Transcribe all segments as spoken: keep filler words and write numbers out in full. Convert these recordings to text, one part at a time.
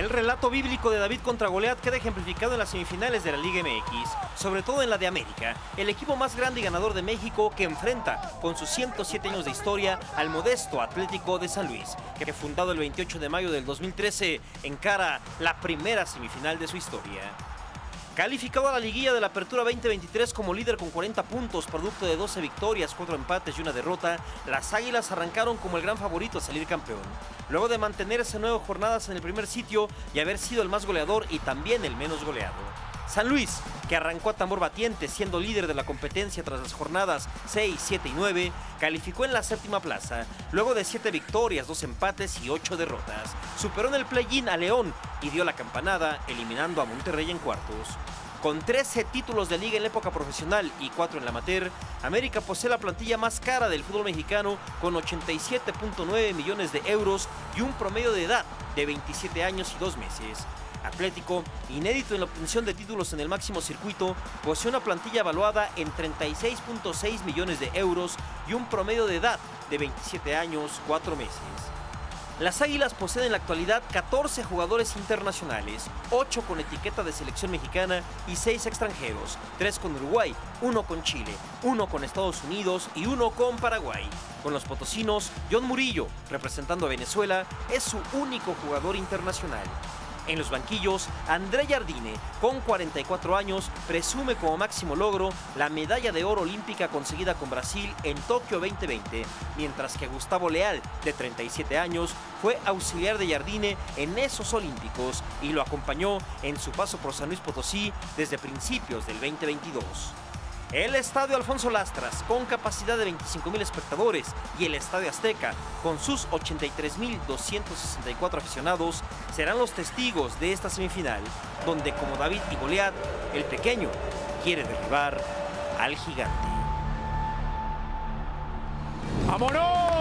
El relato bíblico de David contra Goliat queda ejemplificado en las semifinales de la Liga M X, sobre todo en la de América, el equipo más grande y ganador de México que enfrenta, con sus ciento siete años de historia, al modesto Atlético de San Luis, que fundado el veintiocho de mayo del dos mil trece, encara la primera semifinal de su historia. Calificado a la liguilla de la Apertura veinte veintitrés como líder con cuarenta puntos, producto de doce victorias, cuatro empates y una derrota, las Águilas arrancaron como el gran favorito a salir campeón. Luego de mantenerse nueve jornadas en el primer sitio y haber sido el más goleador y también el menos goleado. San Luis, que arrancó a tambor batiente siendo líder de la competencia tras las jornadas seis, siete y nueve, calificó en la séptima plaza, luego de siete victorias, dos empates y ocho derrotas. Superó en el play-in a León y dio la campanada, eliminando a Monterrey en cuartos. Con trece títulos de liga en la época profesional y cuatro en la amateur, América posee la plantilla más cara del fútbol mexicano con ochenta y siete punto nueve millones de euros y un promedio de edad de veintisiete años y dos meses. Atlético, inédito en la obtención de títulos en el máximo circuito, posee una plantilla evaluada en treinta y seis punto seis millones de euros y un promedio de edad de veintisiete años, cuatro meses. Las Águilas poseen en la actualidad catorce jugadores internacionales, ocho con etiqueta de selección mexicana y seis extranjeros, tres con Uruguay, uno con Chile, uno con Estados Unidos y uno con Paraguay. Con los potosinos, John Murillo, representando a Venezuela, es su único jugador internacional. En los banquillos, André Jardine, con cuarenta y cuatro años, presume como máximo logro la medalla de oro olímpica conseguida con Brasil en Tokio veinte veinte, mientras que Gustavo Leal, de treinta y siete años, fue auxiliar de Jardine en esos olímpicos y lo acompañó en su paso por San Luis Potosí desde principios del veinte veintidós. El Estadio Alfonso Lastras, con capacidad de veinticinco mil espectadores, y el Estadio Azteca, con sus ochenta y tres mil doscientos sesenta y cuatro aficionados, serán los testigos de esta semifinal, donde como David y Goliat, el pequeño quiere derribar al gigante. ¡Vámonos!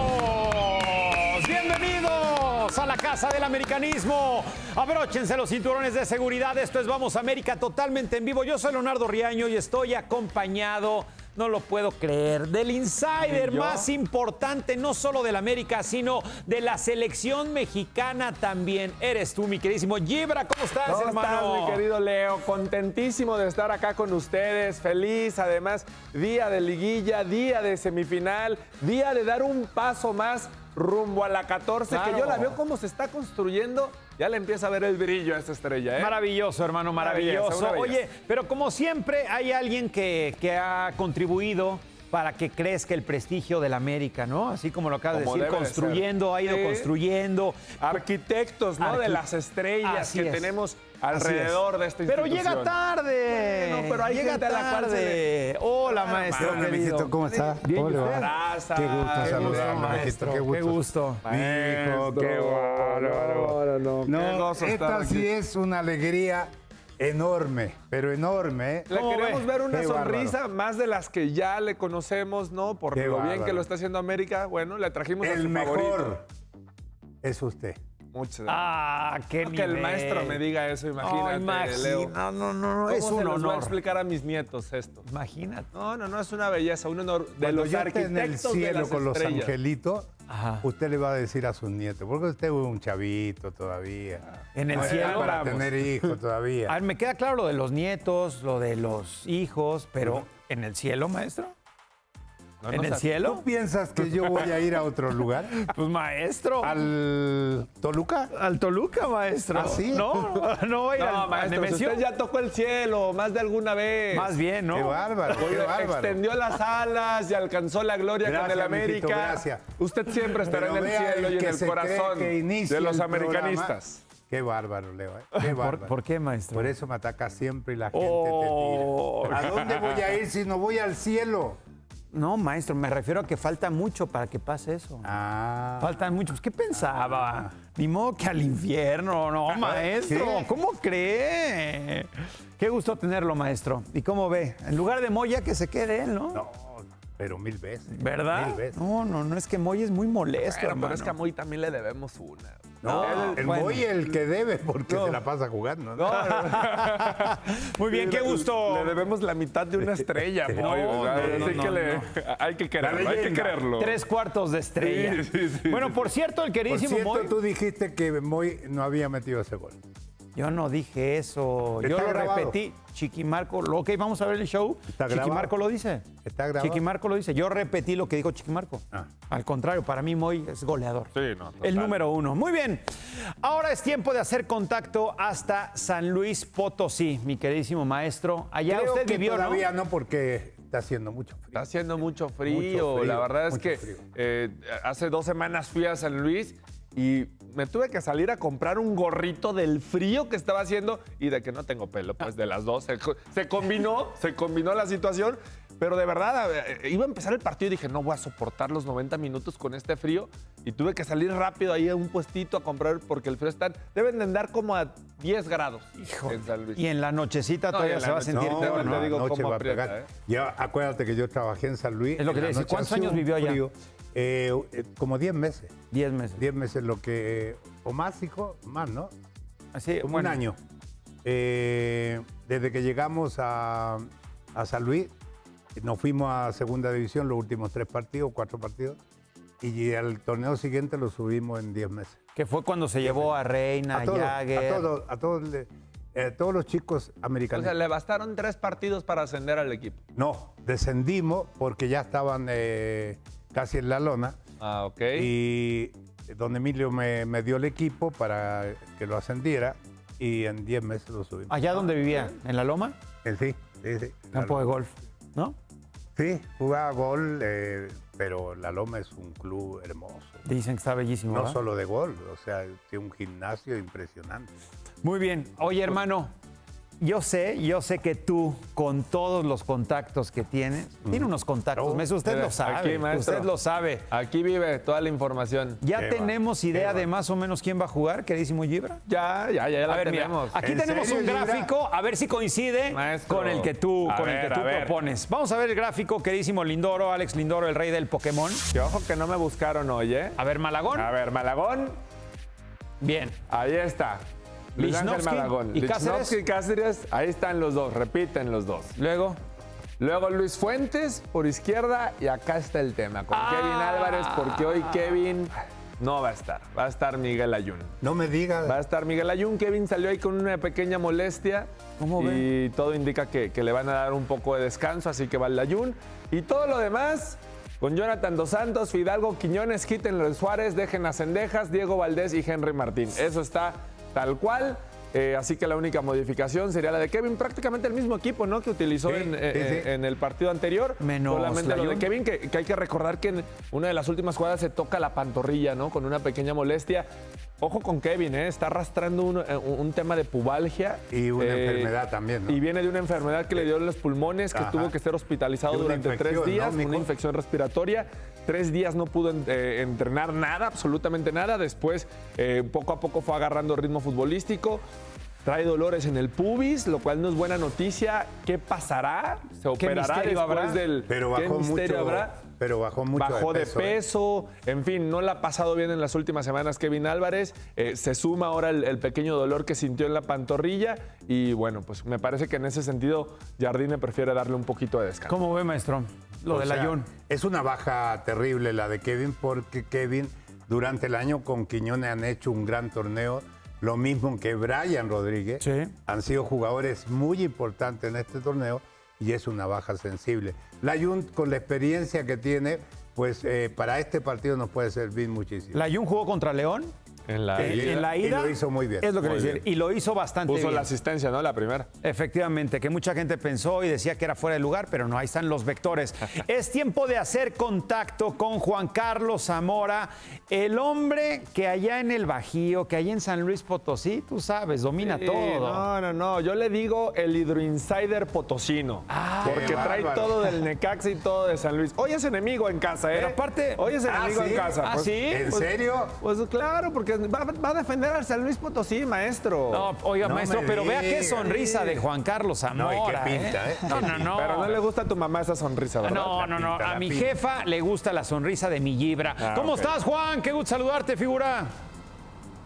¡Bienvenidos a la casa del americanismo! Abróchense los cinturones de seguridad. Esto es Vamos América, totalmente en vivo. Yo soy Leonardo Riaño y estoy acompañado, no lo puedo creer, del insider más importante, no solo del América, sino de la selección mexicana también. Eres tú, mi queridísimo Gibra. ¿Cómo estás, ¿Cómo hermano? estás, mi querido Leo? Contentísimo de estar acá con ustedes. Feliz, además, día de liguilla, día de semifinal, día de dar un paso más rumbo a la catorce, Claro. que yo la veo cómo se está construyendo. Ya le empieza a ver el brillo a esta estrella, ¿eh? Maravilloso, hermano, maravilloso. Una belleza, una Oye, pero como siempre hay alguien que, que ha contribuido para que crezca el prestigio del América, ¿no? Así como lo acabas de Como decir, debe de construyendo, ser. ha ido Sí. construyendo. Arquitectos, ¿no? Arqui- De las estrellas Así que es. tenemos Así alrededor es. de esta Pero institución. llega tarde. Bueno, pero hay llega gente a la cual se tarde. le- Hola, Claro, maestro mano, querido. Mijito, ¿cómo está? Bien, ¿Cómo ¿y le va? usted? Raza, Qué gusto qué saludarlo, gusto, maestro. Qué gusto. Qué gusto. Mijo, qué bárbaro. No, no, no. No, Qué gozo estar esta aquí. sí es una alegría enorme, pero enorme, ¿eh? Le ¿Cómo queremos ve? ver una Qué sonrisa más de las que ya le conocemos, ¿no? Por Qué lo bien bárbaro. que lo está haciendo América. Bueno, le trajimos a El su mejor favorito. es usted. Muchas gracias. Ah, qué que nivel. el maestro me diga eso, imagínate, Oh, imagina- Leo. No, no, no, ¿Cómo es se un los voy a honor. explicar a mis nietos esto? Imagínate. No, no, no, es una belleza, un honor de Cuando los yo esté en el arquitectos de cielo las con los estrellas. angelitos, Ajá. usted le va a decir a sus nietos, porque usted es un chavito todavía. En el No está cielo. para Vamos. tener hijos A todavía. ver, me queda claro lo de los nietos, lo de los hijos, pero ¿en el cielo, maestro? No, ¿En no el seas- cielo? ¿Tú piensas que yo voy a ir a otro lugar? Pues maestro. ¿Al Toluca? Al Toluca, maestro. ¿Ah, sí? No, no voy a ir No, al maestro, si Nemesio. usted ya tocó el cielo más de alguna vez. Más bien, ¿no? Qué bárbaro, qué bárbaro. Extendió las alas y alcanzó la gloria con Gracias, el América. mijito, gracias. Usted siempre estará Pero en el vea cielo y en que el se corazón cree que inicia de los el programa. americanistas. Qué bárbaro, Leo. ¿eh? Qué ¿Por, bárbaro. por qué, maestro? Por eso me ataca siempre y la gente Oh. te tira. ¿A dónde voy a ir si no voy al cielo? No, maestro, me refiero a que falta mucho para que pase eso. Ah. Faltan mucho. Pues, ¿qué pensaba? Ni modo que al infierno, no, maestro. ¿Qué? ¿Cómo cree? Qué gusto tenerlo, maestro. ¿Y cómo ve? En lugar de Moya, que se quede él, ¿no? No, pero mil veces. ¿Verdad? Mil veces. No, no, no, es que Moya es muy molesto, Bueno, pero hermano. es que a Moy también le debemos una. No, No, el bueno. Moy el que debe porque No. se la pasa jugando. ¿no? Muy bien, qué gusto. Le debemos la mitad de una estrella, Moy. No, ¿verdad? no, Así no, que no, le- no. hay que quererlo, hay que leyenda. quererlo. Tres cuartos de estrella. Sí, sí, sí, bueno, sí, por cierto, el Por queridísimo cierto, Moy. tú dijiste que Moy no había metido ese gol. Yo no dije eso. Yo Está lo grabado. repetí. Chiquimarco, ok, vamos a ver el show. Está grabado. Chiquimarco lo dice. Está grabado. Chiquimarco lo dice. Yo repetí lo que dijo Chiquimarco. Ah. Al contrario, para mí Moy es goleador. Sí, no, total. El número uno. Muy bien. Ahora es tiempo de hacer contacto hasta San Luis Potosí, mi queridísimo maestro. Allá Creo usted que vivió, todavía ¿no? no porque está haciendo mucho frío. Está haciendo mucho frío. Mucho frío, La verdad es mucho que frío. eh, hace dos semanas fui a San Luis y me tuve que salir a comprar un gorrito del frío que estaba haciendo y de que no tengo pelo, pues de las dos. Se, se combinó, se combinó la situación, pero de verdad eh, iba a empezar el partido y dije, no voy a soportar los noventa minutos con este frío y tuve que salir rápido ahí a un puestito a comprar porque el frío está, deben de andar como a diez grados en San Luis. Y en la nochecita No, todavía y en se la va a noche- sentir no, peor, te ¿no? digo noche cómo va a aprieta, pegar. ¿eh? Ya acuérdate que yo trabajé en San Luis. Es lo que en te la decía. noche ¿Cuántos hacía años un vivió allá? frío, eh, eh, como diez meses. Diez meses. diez meses lo que... O más, hijo, más, ¿no? Así, Como bueno, un año. Eh, desde que llegamos a, a San Luis, nos fuimos a Segunda División los últimos tres partidos, cuatro partidos, y al torneo siguiente lo subimos en diez meses. que fue cuando se llevó a Reina, A a todos, Jagger. a todos, a todos, le- eh, todos los chicos O americanos. sea, le bastaron tres partidos para ascender al equipo. No, descendimos porque ya estaban eh, casi en la lona. Ah, ok. Y don Emilio me, me dio el equipo para que lo ascendiera y en diez meses lo subimos. ¿Allá donde vivía? ¿En la Loma? Eh, Sí, sí, sí. La Campo de Loma. golf, ¿no? Sí, jugaba gol, eh, pero La Loma es un club hermoso. Dicen que está bellísimo, No ¿verdad? solo de gol, o sea, tiene un gimnasio impresionante. Muy bien. Oye, hermano, yo sé, yo sé que tú, con todos los contactos que tienes, tiene unos contactos, Oh, maestro, usted mira, lo sabe, aquí, maestro. usted lo sabe. Aquí vive toda la información. ¿Ya Qué tenemos va, idea qué de va. más o menos quién va a jugar, queridísimo Gibra? Ya, ya, ya la A ver, mira, tenemos. aquí ¿En tenemos serio, un Gibra? gráfico, a ver si coincide Maestro. con el que tú, A con el ver, que tú a ver. propones. Vamos a ver el gráfico, queridísimo Lindoro, Alex Lindoro, el rey del Pokémon. Que ojo que no me buscaron hoy, ¿eh? A ver, Malagón. A ver, Malagón, Bien. ahí está. Luis Ángel Lichnowsky Malagón. y Cáceres. Lichnowsky y Cáceres, ahí están los dos, repiten los dos. Luego. Luego Luis Fuentes por izquierda y acá está el tema con Ah. Kevin Álvarez porque hoy Kevin no va a estar, va a estar Miguel Ayun. No me digas. Va a estar Miguel Ayun. Kevin salió ahí con una pequeña molestia. ¿Cómo y todo indica que, que le van a dar un poco de descanso, así que va el Ayun. Y todo lo demás, con Jonathan Dos Santos, Fidalgo, Quiñones, quítenlo Suárez, dejen a Cendejas, Diego Valdés y Henry Martín. Eso está tal cual. Eh, así que la única modificación sería la de Kevin, prácticamente el mismo equipo, ¿no? Que utilizó Sí, en, sí, eh, sí. en el partido anterior. Menos Solamente lo de Layún. Kevin, que, que hay que recordar que en una de las últimas jugadas se toca la pantorrilla, ¿no? Con una pequeña molestia. Ojo con Kevin, ¿eh? Está arrastrando un, eh, un tema de pubalgia. Y una Eh, enfermedad también, ¿no? Y viene de una enfermedad que le dio en los pulmones, que Ajá. tuvo que ser hospitalizado De una durante tres infección, días, ¿no, mijo? una infección respiratoria. Tres días no pudo eh, entrenar nada, absolutamente nada. Después, eh, poco a poco fue agarrando ritmo futbolístico. Trae dolores en el pubis, lo cual no es buena noticia. ¿Qué pasará? ¿Se operará misterio después habrá? del... Pero ¿Qué bajó misterio mucho. habrá? Pero bajó mucho Bajó de de peso. ¿eh? peso, en fin, no la ha pasado bien en las últimas semanas Kevin Álvarez. Eh, se suma ahora el, el pequeño dolor que sintió en la pantorrilla y bueno, pues me parece que en ese sentido Jardine prefiere darle un poquito de descanso. ¿Cómo ve, maestro? Lo O del sea, Ayun. Es una baja terrible la de Kevin porque Kevin durante el año con Quiñones han hecho un gran torneo. Lo mismo que Brian Rodríguez. Sí. Han sido jugadores muy importantes en este torneo y es una baja sensible. Layún, con la experiencia que tiene, pues eh, para este partido nos puede servir muchísimo. ¿La Ayun jugó contra León? En la Eh, ida, en la y ida. lo hizo muy bien. Es lo que Muy le decía. bien. Y lo hizo bastante puso bien. la asistencia, ¿no? La primera. Efectivamente, que mucha gente pensó y decía que era fuera de lugar, pero no, ahí están los vectores. Es tiempo de hacer contacto con Juan Carlos Zamora, el hombre que allá en el Bajío, que allá en San Luis Potosí, tú sabes, domina Sí, todo. No, no, no. Yo le digo el hidroinsider potosino. Ah, porque qué trae bárbaro. todo del Necaxa y todo de San Luis. Hoy es enemigo en casa, ¿eh? Pero aparte- Hoy es Ah, enemigo ¿sí? en casa. Ah, Pues- ¿sí? ¿En pues- serio? Pues claro, porque va, va a defender al San Luis Potosí, maestro. No, oiga, No maestro, me pero vea qué digas. sonrisa de Juan Carlos Zamora. No, y qué pinta, ¿eh? No, no, no. Pero no le gusta a tu mamá esa sonrisa, ¿verdad? No, no, no. pinta, A la mi pinta. jefa le gusta la sonrisa de mi Gibra. Ah, ¿Cómo ok. estás, Juan? Qué gusto saludarte, figura.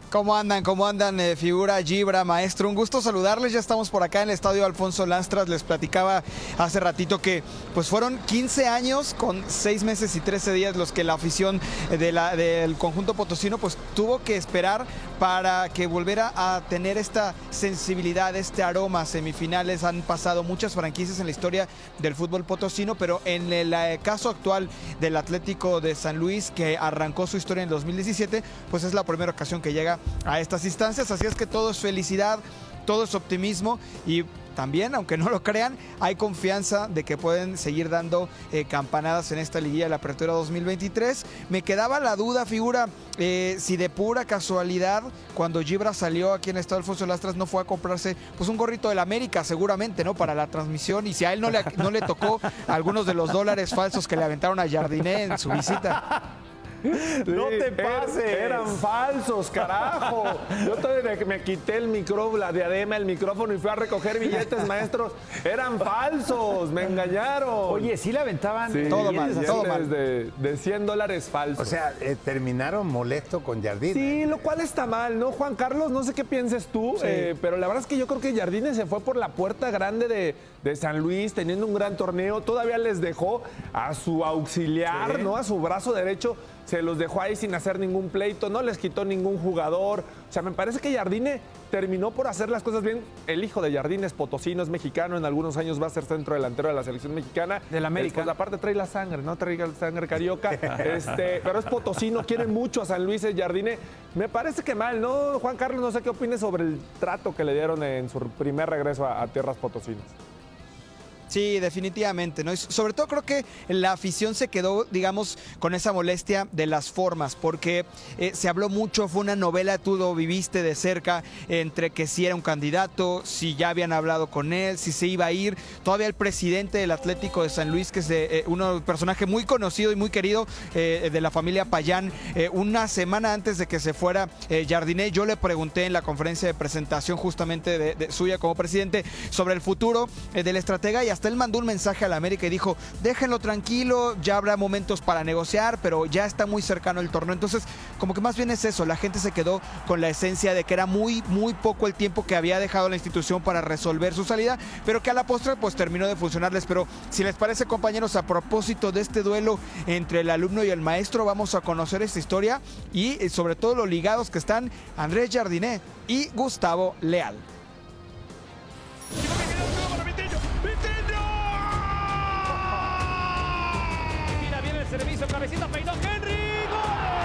¿Cómo andan? ¿Cómo andan? Eh, figura, Gibra, maestro. Un gusto saludarles. Ya estamos por acá en el estadio Alfonso Lastras. Les platicaba hace ratito que pues fueron quince años con seis meses y trece días los que la afición de la, del conjunto potosino pues tuvo que esperar para que volviera a tener esta sensibilidad, este aroma. Semifinales han pasado muchas franquicias en la historia del fútbol potosino, pero en el eh, caso actual del Atlético de San Luis, que arrancó su historia en dos mil diecisiete, pues es la primera ocasión que llega a estas instancias, así es que todo es felicidad, todo es optimismo y también, aunque no lo crean, hay confianza de que pueden seguir dando eh, campanadas en esta liguilla de la Apertura dos mil veintitrés. Me quedaba la duda, figura, eh, si de pura casualidad, cuando Gibra salió aquí en el Estadio Alfonso Lastras, no fue a comprarse pues un gorrito del América, seguramente, ¿no? Para la transmisión, y si a él no le, no le tocó algunos de los dólares falsos que le aventaron a Jardiné en su visita. No te pases. Eran falsos, carajo. Yo todavía me quité el micrófono, la diadema, el micrófono y fui a recoger billetes, maestros. Eran falsos, me engañaron. Oye, sí le aventaban Sí, todo mal, billetes todo mal. De, de cien dólares falsos. O sea, eh, terminaron molesto con Jardine. Sí, lo cual está mal, ¿no, Juan Carlos? No sé qué pienses tú, Sí. eh, pero la verdad es que yo creo que Jardine se fue por la puerta grande de, de San Luis, teniendo un gran torneo. Todavía les dejó a su auxiliar, Sí. ¿no? A su brazo derecho. Se los dejó ahí sin hacer ningún pleito, no les quitó ningún jugador. O sea, me parece que Jardine terminó por hacer las cosas bien. El hijo de Jardine es potosino, es mexicano, en algunos años va a ser centro delantero de la selección mexicana. Del América. Pues aparte trae la sangre, ¿no? Trae la sangre carioca. este, pero es potosino, quiere mucho a San Luis, es Jardine. Me parece que mal, ¿no? Juan Carlos, no sé qué opines sobre el trato que le dieron en su primer regreso a, a tierras potosinas. Sí, definitivamente, ¿no? Y sobre todo creo que la afición se quedó, digamos, con esa molestia de las formas, porque eh, se habló mucho, fue una novela, tú lo viviste de cerca, entre que si era un candidato, si ya habían hablado con él, si se iba a ir. Todavía el presidente del Atlético de San Luis, que es eh, un personaje muy conocido y muy querido eh, de la familia Payán, eh, una semana antes de que se fuera eh, Jardiné, yo le pregunté en la conferencia de presentación justamente de, de suya como presidente sobre el futuro eh, del estratega, y hasta él mandó un mensaje a la América y dijo, déjenlo tranquilo, ya habrá momentos para negociar, pero ya está muy cercano el torneo. Entonces, como que más bien es eso, la gente se quedó con la esencia de que era muy, muy poco el tiempo que había dejado la institución para resolver su salida, pero que a la postre pues terminó de funcionarles. Pero si les parece, compañeros, a propósito de este duelo entre el alumno y el maestro, vamos a conocer esta historia y eh, sobre todo lo ligados que están Andrés Jardiné y Gustavo Leal. Servicio, cabecita, peinó Henry. ¡Gol!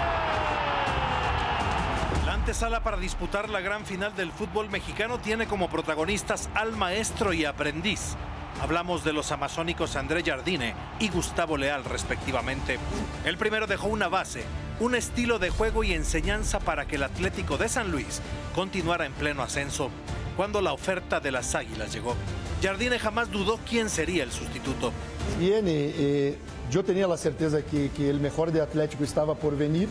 La antesala para disputar la gran final del fútbol mexicano tiene como protagonistas al maestro y aprendiz. Hablamos de los amazónicos Andrés Jardine y Gustavo Leal, respectivamente. El primero dejó una base, un estilo de juego y enseñanza para que el Atlético de San Luis continuara en pleno ascenso. Cuando la oferta de las Águilas llegó, Jardine jamás dudó quién sería el sustituto. Bien, eh, eh, yo tenía la certeza que, que el mejor de Atlético estaba por venir,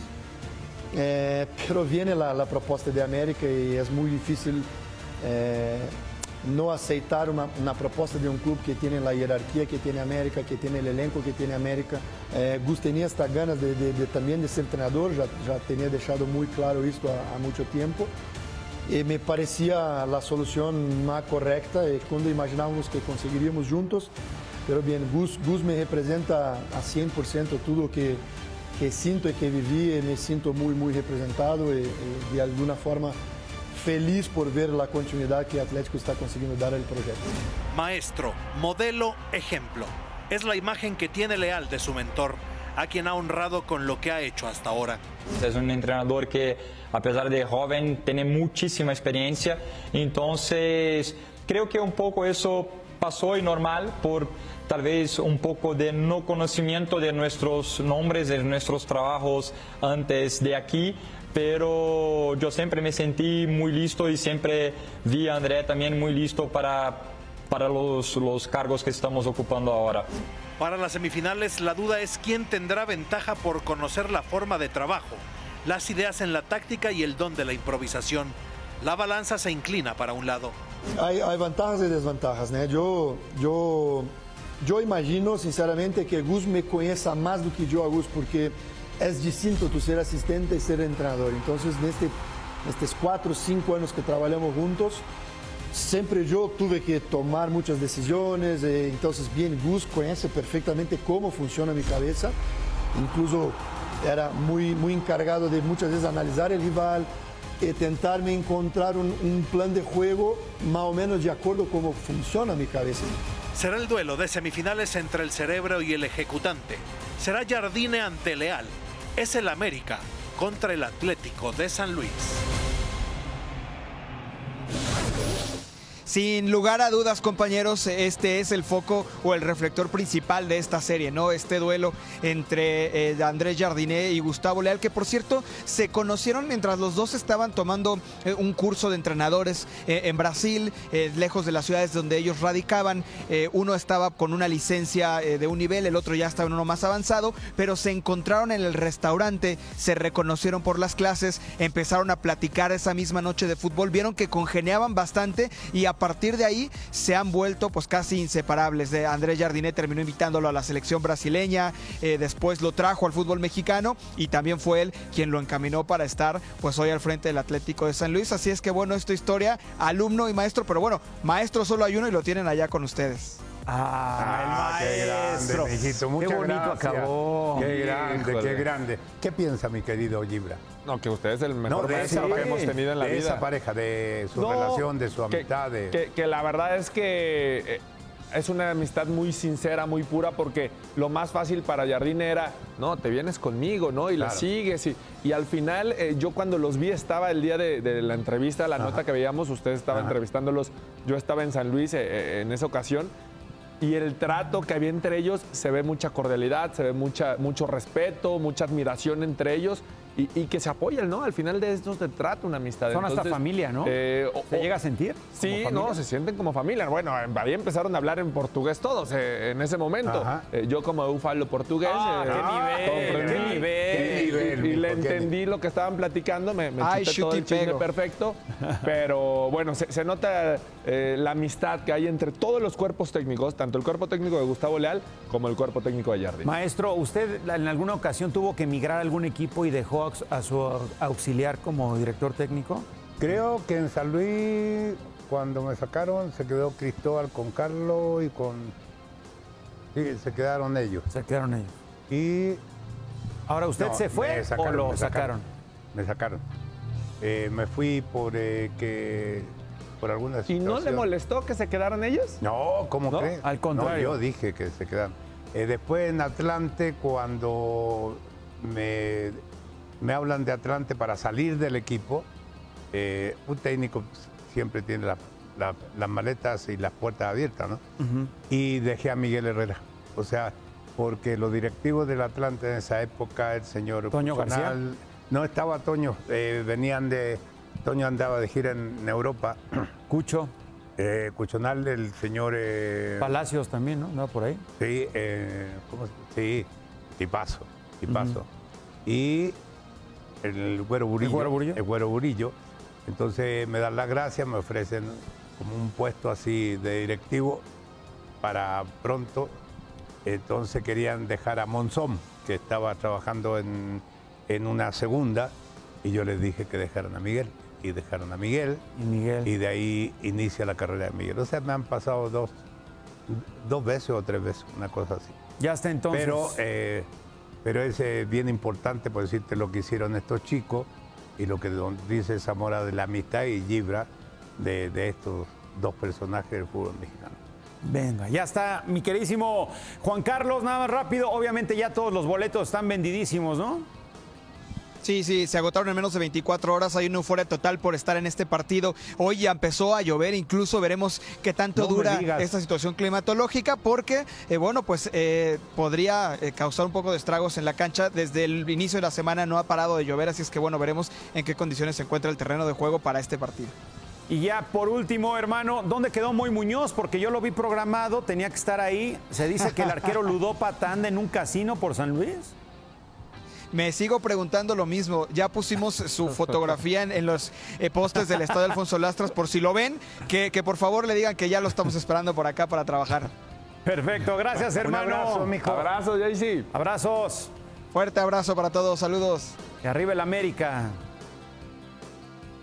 eh, pero viene la, la propuesta de América y es muy difícil eh, no aceitar una, una propuesta de un club que tiene la jerarquía que tiene América, que tiene el elenco que tiene América. Eh, Gus tenía estas ganas de, de, de, también de ser entrenador, ya, ya tenía dejado muy claro esto a, a mucho tiempo. Y me parecía la solución más correcta y cuando imaginábamos que conseguiríamos juntos. Pero bien, Gus, Gus me representa a cien por ciento todo lo que, que siento y que viví, y me siento muy, muy representado y, y de alguna forma feliz por ver la continuidad que Atlético está consiguiendo dar al proyecto. Maestro, modelo, ejemplo. Es la imagen que tiene Leal de su mentor, a quien ha honrado con lo que ha hecho hasta ahora. Es un entrenador que, a pesar de joven, tiene muchísima experiencia. Entonces, creo que un poco eso pasó y normal por tal vez un poco de no conocimiento de nuestros nombres, de nuestros trabajos antes de aquí. Pero yo siempre me sentí muy listo y siempre vi a André también muy listo para, para los, los cargos que estamos ocupando ahora. Para las semifinales, la duda es quién tendrá ventaja por conocer la forma de trabajo, las ideas en la táctica y el don de la improvisación. La balanza se inclina para un lado. Hay, hay ventajas y desventajas, ¿no? Yo, yo, yo imagino, sinceramente, que Gus me conozca más do que yo a Gus, porque es distinto tú ser asistente y ser entrenador. Entonces, en este estos cuatro o cinco años que trabajamos juntos, siempre yo tuve que tomar muchas decisiones, eh, entonces bien Gus conoce perfectamente cómo funciona mi cabeza, incluso era muy, muy encargado de muchas veces analizar el rival, e tentarme encontrar un, un plan de juego más o menos de acuerdo a cómo funciona mi cabeza. Será el duelo de semifinales entre el cerebro y el ejecutante. Será Jardine ante Leal. Es el América contra el Atlético de San Luis. Sin lugar a dudas, compañeros, este es el foco o el reflector principal de esta serie, ¿no? Este duelo entre eh, Andrés Jardine y Gustavo Leal, que por cierto se conocieron mientras los dos estaban tomando eh, un curso de entrenadores eh, en Brasil, eh, lejos de las ciudades donde ellos radicaban. Eh, uno estaba con una licencia eh, de un nivel, el otro ya estaba en uno más avanzado, pero se encontraron en el restaurante, se reconocieron por las clases, empezaron a platicar esa misma noche de fútbol, vieron que congeniaban bastante y a A partir de ahí se han vuelto pues casi inseparables. De Andrés Jardine terminó invitándolo a la selección brasileña, eh, después lo trajo al fútbol mexicano y también fue él quien lo encaminó para estar pues hoy al frente del Atlético de San Luis. Así es que bueno, esta historia, alumno y maestro, pero bueno, maestro solo hay uno y lo tienen allá con ustedes. Ah, el qué maestro. grande, mijito. Muchas Qué bonito gracias. acabó. Qué grande, Híjole. qué grande. ¿Qué piensa mi querido Gibra? No, que usted es el mejor de maestro esa- que hemos tenido en la de vida. esa pareja, de su No, relación, de su que- amistad. de- Que, que la verdad es que eh, es una amistad muy sincera, muy pura, porque lo más fácil para Jardine era, no, te vienes conmigo, ¿no? Y Claro. le sigues. Y, y al final, eh, yo cuando los vi, estaba el día de, de la entrevista, la Ajá. nota que veíamos, ustedes estaban Ajá. entrevistándolos, yo estaba en San Luis eh, eh, en esa ocasión. Y el trato que había entre ellos, se ve mucha cordialidad, se ve mucha, mucho respeto, mucha admiración entre ellos y, y que se apoyan, ¿no? Al final de esto se trata una amistad. Son hasta Entonces, familia, ¿no? eh, o- ¿Se o- llega a sentir? Sí, como no, familia? se sienten como familia. Bueno, ahí empezaron a hablar en portugués todos eh, en ese momento. Ajá. Eh, yo como eu falo portugués. Ah, eh, qué nivel, comprendí. qué nivel. Qué nivel, Y, y le mijo, qué entendí lo que estaban platicando, me, me Ay, chuté todo chuti el chisme pego. perfecto. Pero bueno, se, se nota eh, la amistad que hay entre todos los cuerpos técnicos, tanto el cuerpo técnico de Gustavo Leal como el cuerpo técnico de Jardine. Maestro, ¿usted en alguna ocasión tuvo que emigrar a algún equipo y dejó aux- a su auxiliar como director técnico? Creo que en San Luis, cuando me sacaron, se quedó Cristóbal con Carlos y con... Sí, se quedaron ellos. Se quedaron ellos. Y... Ahora, ¿usted no, se fue me sacaron, o lo me sacaron? Me sacaron. Eh, me fui por eh, que... Por alguna ¿Y no le situación- molestó que se quedaran ellos? No, ¿cómo ¿No? crees? Al contrario. No, yo dije que se quedaron. Eh, después en Atlante, cuando me, me hablan de Atlante para salir del equipo, eh, un técnico siempre tiene la- la- las maletas y las puertas abiertas, ¿no? Y dejé a Miguel Herrera. O sea, porque los directivos del Atlante en esa época, el señor Toño García. Cuchonal, no estaba Toño, eh, venían de... Toño andaba de gira en Europa. Cucho, Eh, Cuchonal, el señor... eh, Palacios también, ¿no? ¿Andaba por ahí? sí, eh, ¿cómo se- sí, tipazo, tipazo. Y el Güero Burillo. Güero Burillo? El Güero Burillo. Entonces me dan las gracias, me ofrecen como un puesto así de directivo para pronto. Entonces querían dejar a Monzón, que estaba trabajando en, en una segunda, y yo les dije que dejaran a Miguel. Y dejaron a Miguel. Y Miguel. Y de ahí inicia la carrera de Miguel. O sea, me han pasado dos, dos veces o tres veces, una cosa así. Ya hasta entonces. Pero, eh, pero es eh, bien importante, por decirte, lo que hicieron estos chicos y lo que don- dice Zamora de la amistad y Gibra de, de estos dos personajes del fútbol mexicano. Venga, ya está, mi queridísimo Juan Carlos, nada más rápido. Obviamente ya todos los boletos están vendidísimos, ¿no? Sí, sí, se agotaron en menos de veinticuatro horas. Hay una euforia total por estar en este partido. Hoy ya empezó a llover, incluso veremos qué tanto No me dura digas. esta situación climatológica, porque, eh, bueno, pues eh, podría eh, causar un poco de estragos en la cancha. Desde el inicio de la semana no ha parado de llover, así es que, bueno, veremos en qué condiciones se encuentra el terreno de juego para este partido. Y ya por último, hermano, ¿dónde quedó Moy Muñoz? Porque yo lo vi programado, tenía que estar ahí. Se dice que el arquero ludópata anda en un casino por San Luis. Me sigo preguntando lo mismo. Ya pusimos su fotografía en, en los eh, postes del Estadio Alfonso Lastras, por si lo ven, que, que por favor le digan que ya lo estamos esperando por acá para trabajar. Perfecto, gracias, hermano. Un abrazo, mijo. Abrazo, Jaycee. Abrazos. Fuerte abrazo para todos, saludos. Y arriba el América.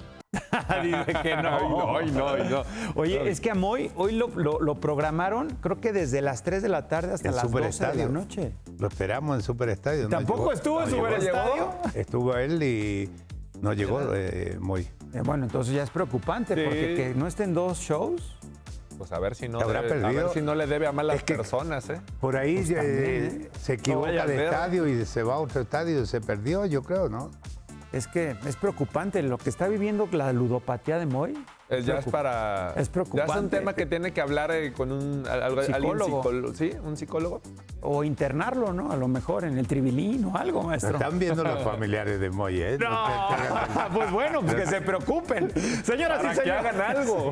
Dice que no. Ay, no, ay, no, ay, no. Oye, No. es que a Moy hoy lo, lo- lo programaron, creo que desde las tres de la tarde hasta En las doce de la Superestadio. noche. Lo esperamos en Superestadio. no ¿Tampoco llegó. estuvo en No llegó. Superestadio? Estuvo él y no llegó eh, muy. Eh, bueno, entonces ya es preocupante, Sí. porque que no estén dos shows. Pues a ver si no, Habrá debe, a perdido. ver si no le debe a malas Es que- personas, ¿eh? Por ahí Pues eh, también, se equivoca vaya a de ver. estadio y se va a otro estadio y se perdió, yo creo, ¿no? Es que es preocupante lo que está viviendo la ludopatía de Moy. Eh, ya es preocup- para. Es Ya es preocupante. un tema que tiene que hablar eh, con un al- algo- alguien Psicólogo. psicólogo. ¿Sí? ¿Un psicólogo? O internarlo, ¿no? A lo mejor en el tribilín o algo, Lo maestro. están viendo los familiares de Moy, ¿eh? No, pues bueno, pues que se preocupen. Señoras Para y que señores, hagan algo.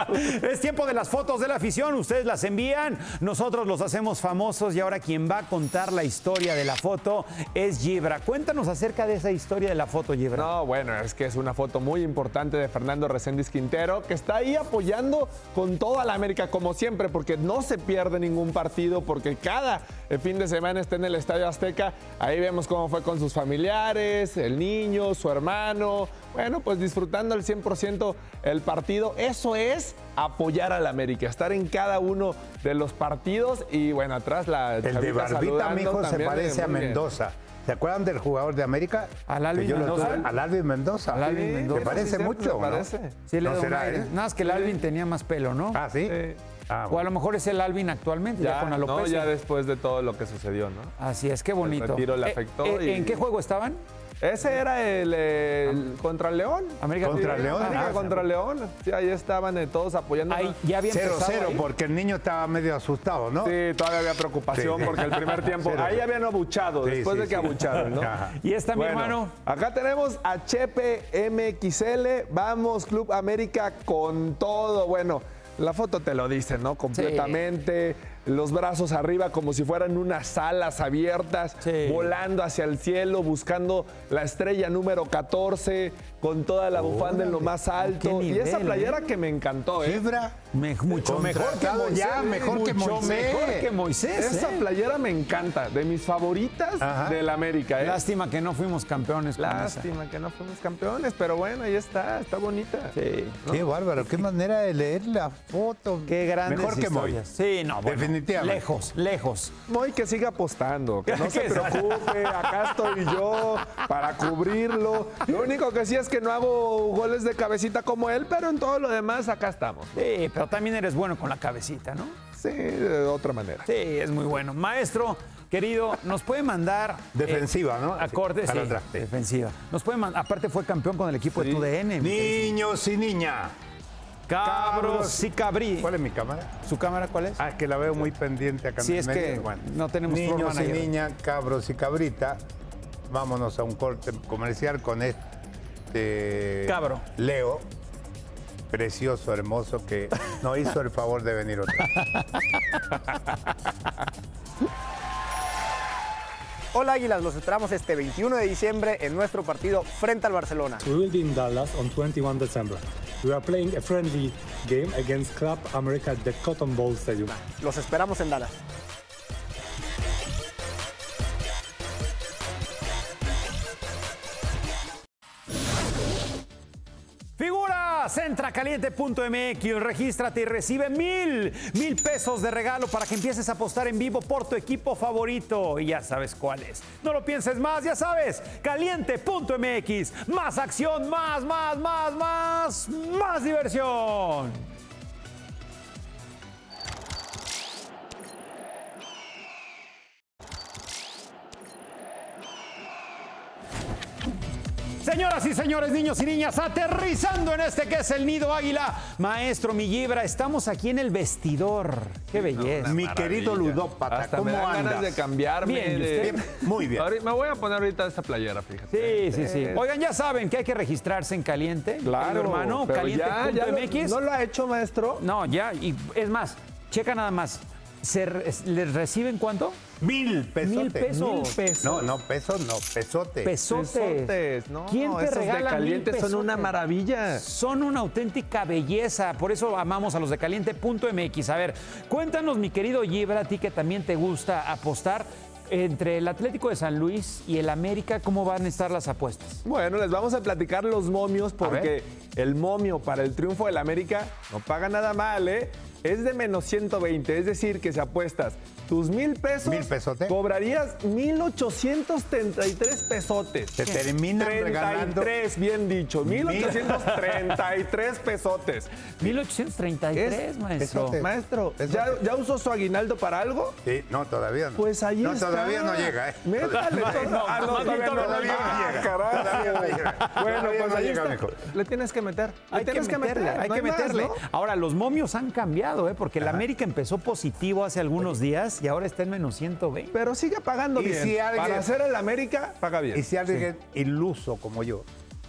Es tiempo de las fotos de la afición. Ustedes las envían, nosotros los hacemos famosos y ahora quien va a contar la historia de la foto es Gibra. Cuéntanos acerca de esa historia de la foto, Gibra. No, bueno, es que es una foto muy importante de Fernando Reséndiz Quintero, que está ahí apoyando con toda la América, como siempre, porque no se pierde ningún partido, porque cada fin de semana está en el Estadio Azteca. Ahí vemos cómo fue con sus familiares, el niño, su hermano. Bueno, pues disfrutando al cien por ciento el partido. Eso es apoyar a la América, estar en cada uno de los partidos. Y bueno, atrás la El de chavita Barbita, saludando mijo, se también, parece a muy bien. Mendoza. ¿Se acuerdan del jugador de América? Al Alvin Que yo lo Mendoza. tuve- Al Alvin Mendoza. Al Alvin Sí, Mendoza. ¿Te parece Sí, mucho me o no? parece. Sí, le ¿No da un será aire. él? Nada más que el Alvin tenía más pelo, ¿no? Ah, ¿sí? Sí. Ah, O a bueno. lo mejor es el Alvin actualmente, ya, Ya, con no, alopecia. ya después de todo lo que sucedió, ¿no? Así es, qué bonito. retiro le Eh, afectó eh, y- ¿En qué juego estaban? Ese era el, el contra León. América Contra Sí, León. América Ah, contra León. Sí, ahí estaban eh, todos apoyando. Ahí ya había Cero, empezado cero, ahí. porque el niño estaba medio asustado, ¿no? Sí, todavía había preocupación Sí, sí. porque el primer tiempo. Cero. Ahí habían abuchado, Sí, después sí, de que sí. abucharon, ¿no? Ajá. Y está mi Bueno, hermano. acá tenemos a Chepe M X L. Vamos, Club América con todo. Bueno, la foto te lo dice, ¿no? Completamente. Los brazos arriba como si fueran unas alas abiertas, Sí. volando hacia el cielo, buscando la estrella número catorce, con toda la bufanda en lo más alto. Qué y esa nivel, playera ¿eh? que me encantó, ¿eh? Fibra. Me- mucho mejor que Contratado Moisés. ya, mejor que mucho Moisés. mejor que Moisés. Esa ¿eh? playera me encanta, de mis favoritas Ajá. del América, ¿eh? Lástima que no fuimos campeones con esa. Lástima que no fuimos campeones, pero bueno, ahí está, está bonita. Sí. Qué bárbaro, qué manera de leer la foto. Qué grandes Mejor que Moy. historias. Sí, no, bueno, Definitivamente. Lejos, lejos. Moy que siga apostando, que no se Que se- preocupe, acá estoy yo para cubrirlo. Lo único que sí es que no hago goles de cabecita como él, pero en todo lo demás acá estamos. Sí, pero también eres bueno con la cabecita, ¿no? Sí, de otra manera. Sí, es muy bueno. Maestro, querido, nos puede mandar... Defensiva, eh, ¿no? Acorde, Para sí, atrás, sí. defensiva. Nos puede mandar... Aparte fue campeón con el equipo de Sí. T D N. mi querido. Niños y niñas. Cabros y cabrí. ¿Cuál es mi cámara? ¿Su cámara cuál es? Ah, es que la veo muy pendiente acá en Sí, el es medio. que Bueno. no tenemos floor Niños y manager. niñas, cabros y cabrita. Vámonos a un corte comercial con este Cabro. Leo, precioso, hermoso, que nos hizo el favor de venir otra vez. Hola Águilas, los esperamos este veintiuno de diciembre en nuestro partido frente al Barcelona. We will be in Dallas on twenty-first December. We are playing a friendly game against Club America at the Cotton Bowl Stadium. Los esperamos en Dallas. Figuras, entra a caliente punto m x, regístrate y recibe mil, mil pesos de regalo para que empieces a apostar en vivo por tu equipo favorito. Y ya sabes cuál es. No lo pienses más, ya sabes, caliente punto m x. Más acción, más, más, más, más, más diversión. Señoras y señores, niños y niñas, aterrizando en este que es el Nido Águila. Maestro, mi Gibra, estamos aquí en el vestidor. Qué belleza. Mi querido ludópata, Hasta ¿cómo me dan andas? ganas de cambiarme. Bien, ¿y de- usted? Muy bien. Ahorita- me voy a poner ahorita esta playera, fíjate. Sí, sí, sí. Eh, Oigan, ya saben que hay que registrarse en Caliente. Claro, querido hermano, pero caliente ya, punto ya lo- m x. ¿No lo ha hecho, maestro? No, ya, y es más, checa nada más. ¿Se re- ¿Les reciben cuánto? Mil pesos. Mil pesos. Mil pesos. No, no, pesos, no, pesote. Pesotes. Pesotes, no, ¿Quién te esos de regala Caliente mil son una pesotes? maravilla. Son una auténtica belleza. Por eso amamos a los de caliente punto m x. A ver, cuéntanos, mi querido Gibra, a ti que también te gusta apostar. Entre el Atlético de San Luis y el América, ¿cómo van a estar las apuestas? Bueno, les vamos a platicar los momios porque el momio para el triunfo del América no paga nada mal, ¿eh? Es de menos ciento veinte, es decir, que si apuestas tus mil pesos, ¿Mil pesotes? cobrarías mil ochocientos treinta y tres pesotes. Te terminan regalando. treinta y tres, bien dicho, mil ochocientos treinta y tres pesotes. mil ochocientos treinta y tres, Es- maestro. Pesote. Maestro, Eso ¿ya, te- ¿ya usó su aguinaldo para algo? Sí, no, todavía no. Pues ahí no, está. todavía no llega, ¿eh? Métale. No, todo- no, ah, no, más bien todavía no, todavía no Ah, llega. carajo. Todavía no llega. Bueno, Todavía pues no ahí llega, está. mijo. Le tienes que meter. Le Hay que tienes que meterle, meterle. hay No que más, meterle. ¿no? Ahora, los momios han cambiado, ¿eh? Porque el América empezó positivo hace algunos días y ahora está en menos ciento veinte. Pero sigue pagando Y bien. si alguien- Para hacer el América, paga bien. Y si alguien iluso como yo,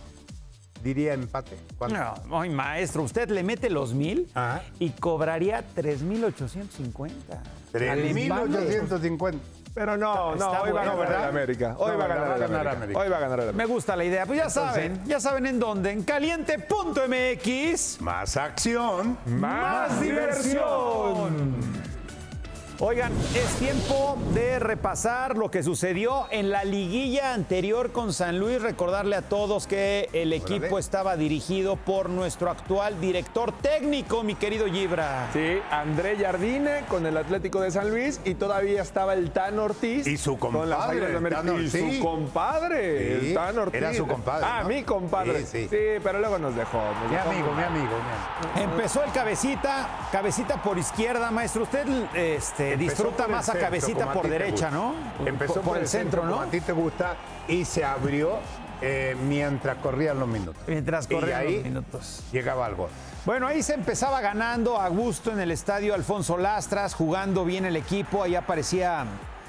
diría empate. ¿Cuánto? No, ay, maestro, usted le mete los mil Ajá. y cobraría tres mil ochocientos cincuenta. tres mil ochocientos cincuenta. Pero no, Está- no, está hoy va a bueno, ganar ¿verdad? el América. Hoy No, va a ¿verdad? ganar el América. Hoy va a ganar el Me América. gusta la idea. Pues ya saben, ya saben en dónde. En caliente punto m x. Más acción. Más diversión. Oigan, es tiempo de repasar lo que sucedió en la liguilla anterior con San Luis. Recordarle a todos que el equipo Órale. estaba dirigido por nuestro actual director técnico, mi querido Gibra. Sí, André Jardine con el Atlético de San Luis y todavía estaba el Tan Ortiz. Y su con las compadre, Águilas de el América. Tan Y Ortiz. su compadre, Sí, el Tan Ortiz. era su compadre, Ah, ¿no? mi compadre. Sí, Sí, sí. pero luego nos dejó. nos Mi dejó amigo, muy mi mal. amigo, mi amigo. Empezó el cabecita, cabecita por izquierda, maestro. Usted este, Empezó disfruta por el más a centro, cabecita como a por ti te derecha, gusta. ¿no? Empezó por, por el centro, ¿no? como a ti te gusta, y se abrió eh, mientras corrían los minutos. Mientras Y corrían ahí los minutos. llegaba al gol. Bueno, ahí se empezaba ganando a gusto en el estadio Alfonso Lastras, jugando bien el equipo. Ahí aparecía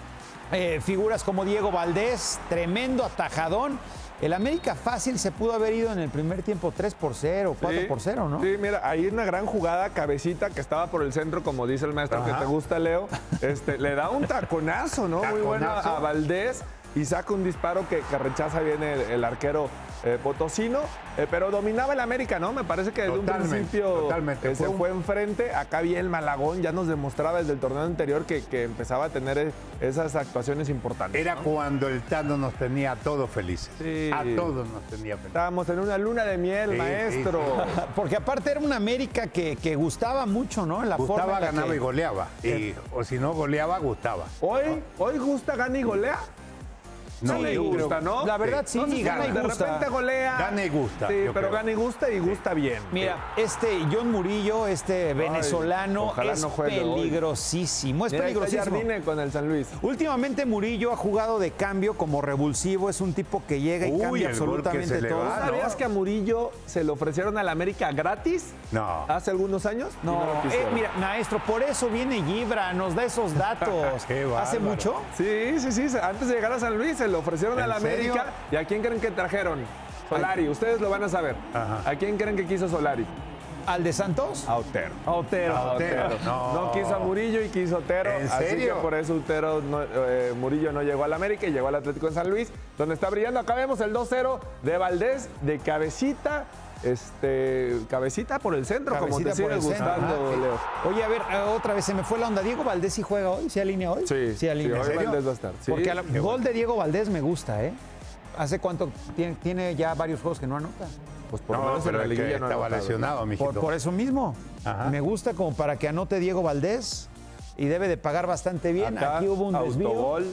eh, figuras como Diego Valdés, tremendo atajadón. El América fácil se pudo haber ido en el primer tiempo tres por cero, cuatro Sí, por cero, ¿no? Sí, mira, ahí una gran jugada, cabecita que estaba por el centro, como dice el maestro Ajá. que te gusta, Leo. Este, le da un taconazo, ¿no? Muy bueno Taconazo. a Valdés y saca un disparo que, que rechaza bien el, el arquero eh, potosino, eh, pero dominaba el América, ¿no? Me parece que desde Totalmente, un principio totalmente. eh, se Fue un- fue enfrente. Acá bien Malagón ya nos demostraba desde el torneo anterior que, que empezaba a tener eh, esas actuaciones importantes. Era ¿no? cuando el Tano nos tenía a todos felices. Sí. A todos nos tenía felices. Estábamos en una luna de miel, Sí, maestro. sí, Porque aparte era una América que, que gustaba mucho, ¿no? En la forma Gustaba, en la ganaba que- y goleaba. Y, o si no goleaba, gustaba. Hoy, hoy gusta, gana y golea. No, Sí, le gusta, ¿no? La verdad sí, No sé si gana y de gusta. repente golea. Gana y gusta, Sí, yo pero creo. gana y gusta y gusta bien. Mira, este John Murillo, este venezolano, ojalá es no juegue hoy. peligrosísimo. Es Mira, ahí está peligrosísimo. Jardine con el San Luis. Últimamente Murillo ha jugado de cambio como revulsivo, es un tipo que llega y Uy, cambia el gol que absolutamente se le todo. va, ¿no? ¿Sabías que a Murillo se le ofrecieron al América gratis No. hace algunos años? Y No, lo eh, quisieron. mira, maestro, por eso viene Gibra, nos da esos datos. Qué ¿Hace bárbaro. mucho? Sí, sí, sí. Antes de llegar a San Luis se le ofrecieron ¿En al serio? América. ¿Y a quién creen que trajeron? Solari. Ustedes lo van a saber. Ajá. ¿A quién creen que quiso Solari? ¿Al de Santos? A Otero. A Otero. A Otero. Otero. No. No quiso a Murillo y quiso a Otero. ¿En Así serio? que por eso Otero no- eh, Murillo no llegó al América y llegó al Atlético de San Luis, donde está brillando. Acá vemos el dos cero de Valdés, de cabecita. Este, cabecita por el centro, como Cabecita te sigue por el centro. gustando, Ajá. Leo. Oye, a ver, eh, otra vez se me fue la onda. ¿Diego Valdés sí juega hoy? ¿Sí alinea hoy? Sí, sí alinea. sí, hoy ¿En serio? Valdés va a estar. Sí. Porque el gol de Diego Valdés me gusta, ¿eh? ¿Hace cuánto? Tiene, tiene ya varios juegos que no anota. Pues por lo No, menos en pero la el que liguilla no ha estaba anotado. lesionado, mijito. Por, por eso mismo. Ajá. Me gusta como para que anote Diego Valdés y debe de pagar bastante bien. Acá, Aquí hubo un desvío. autogol.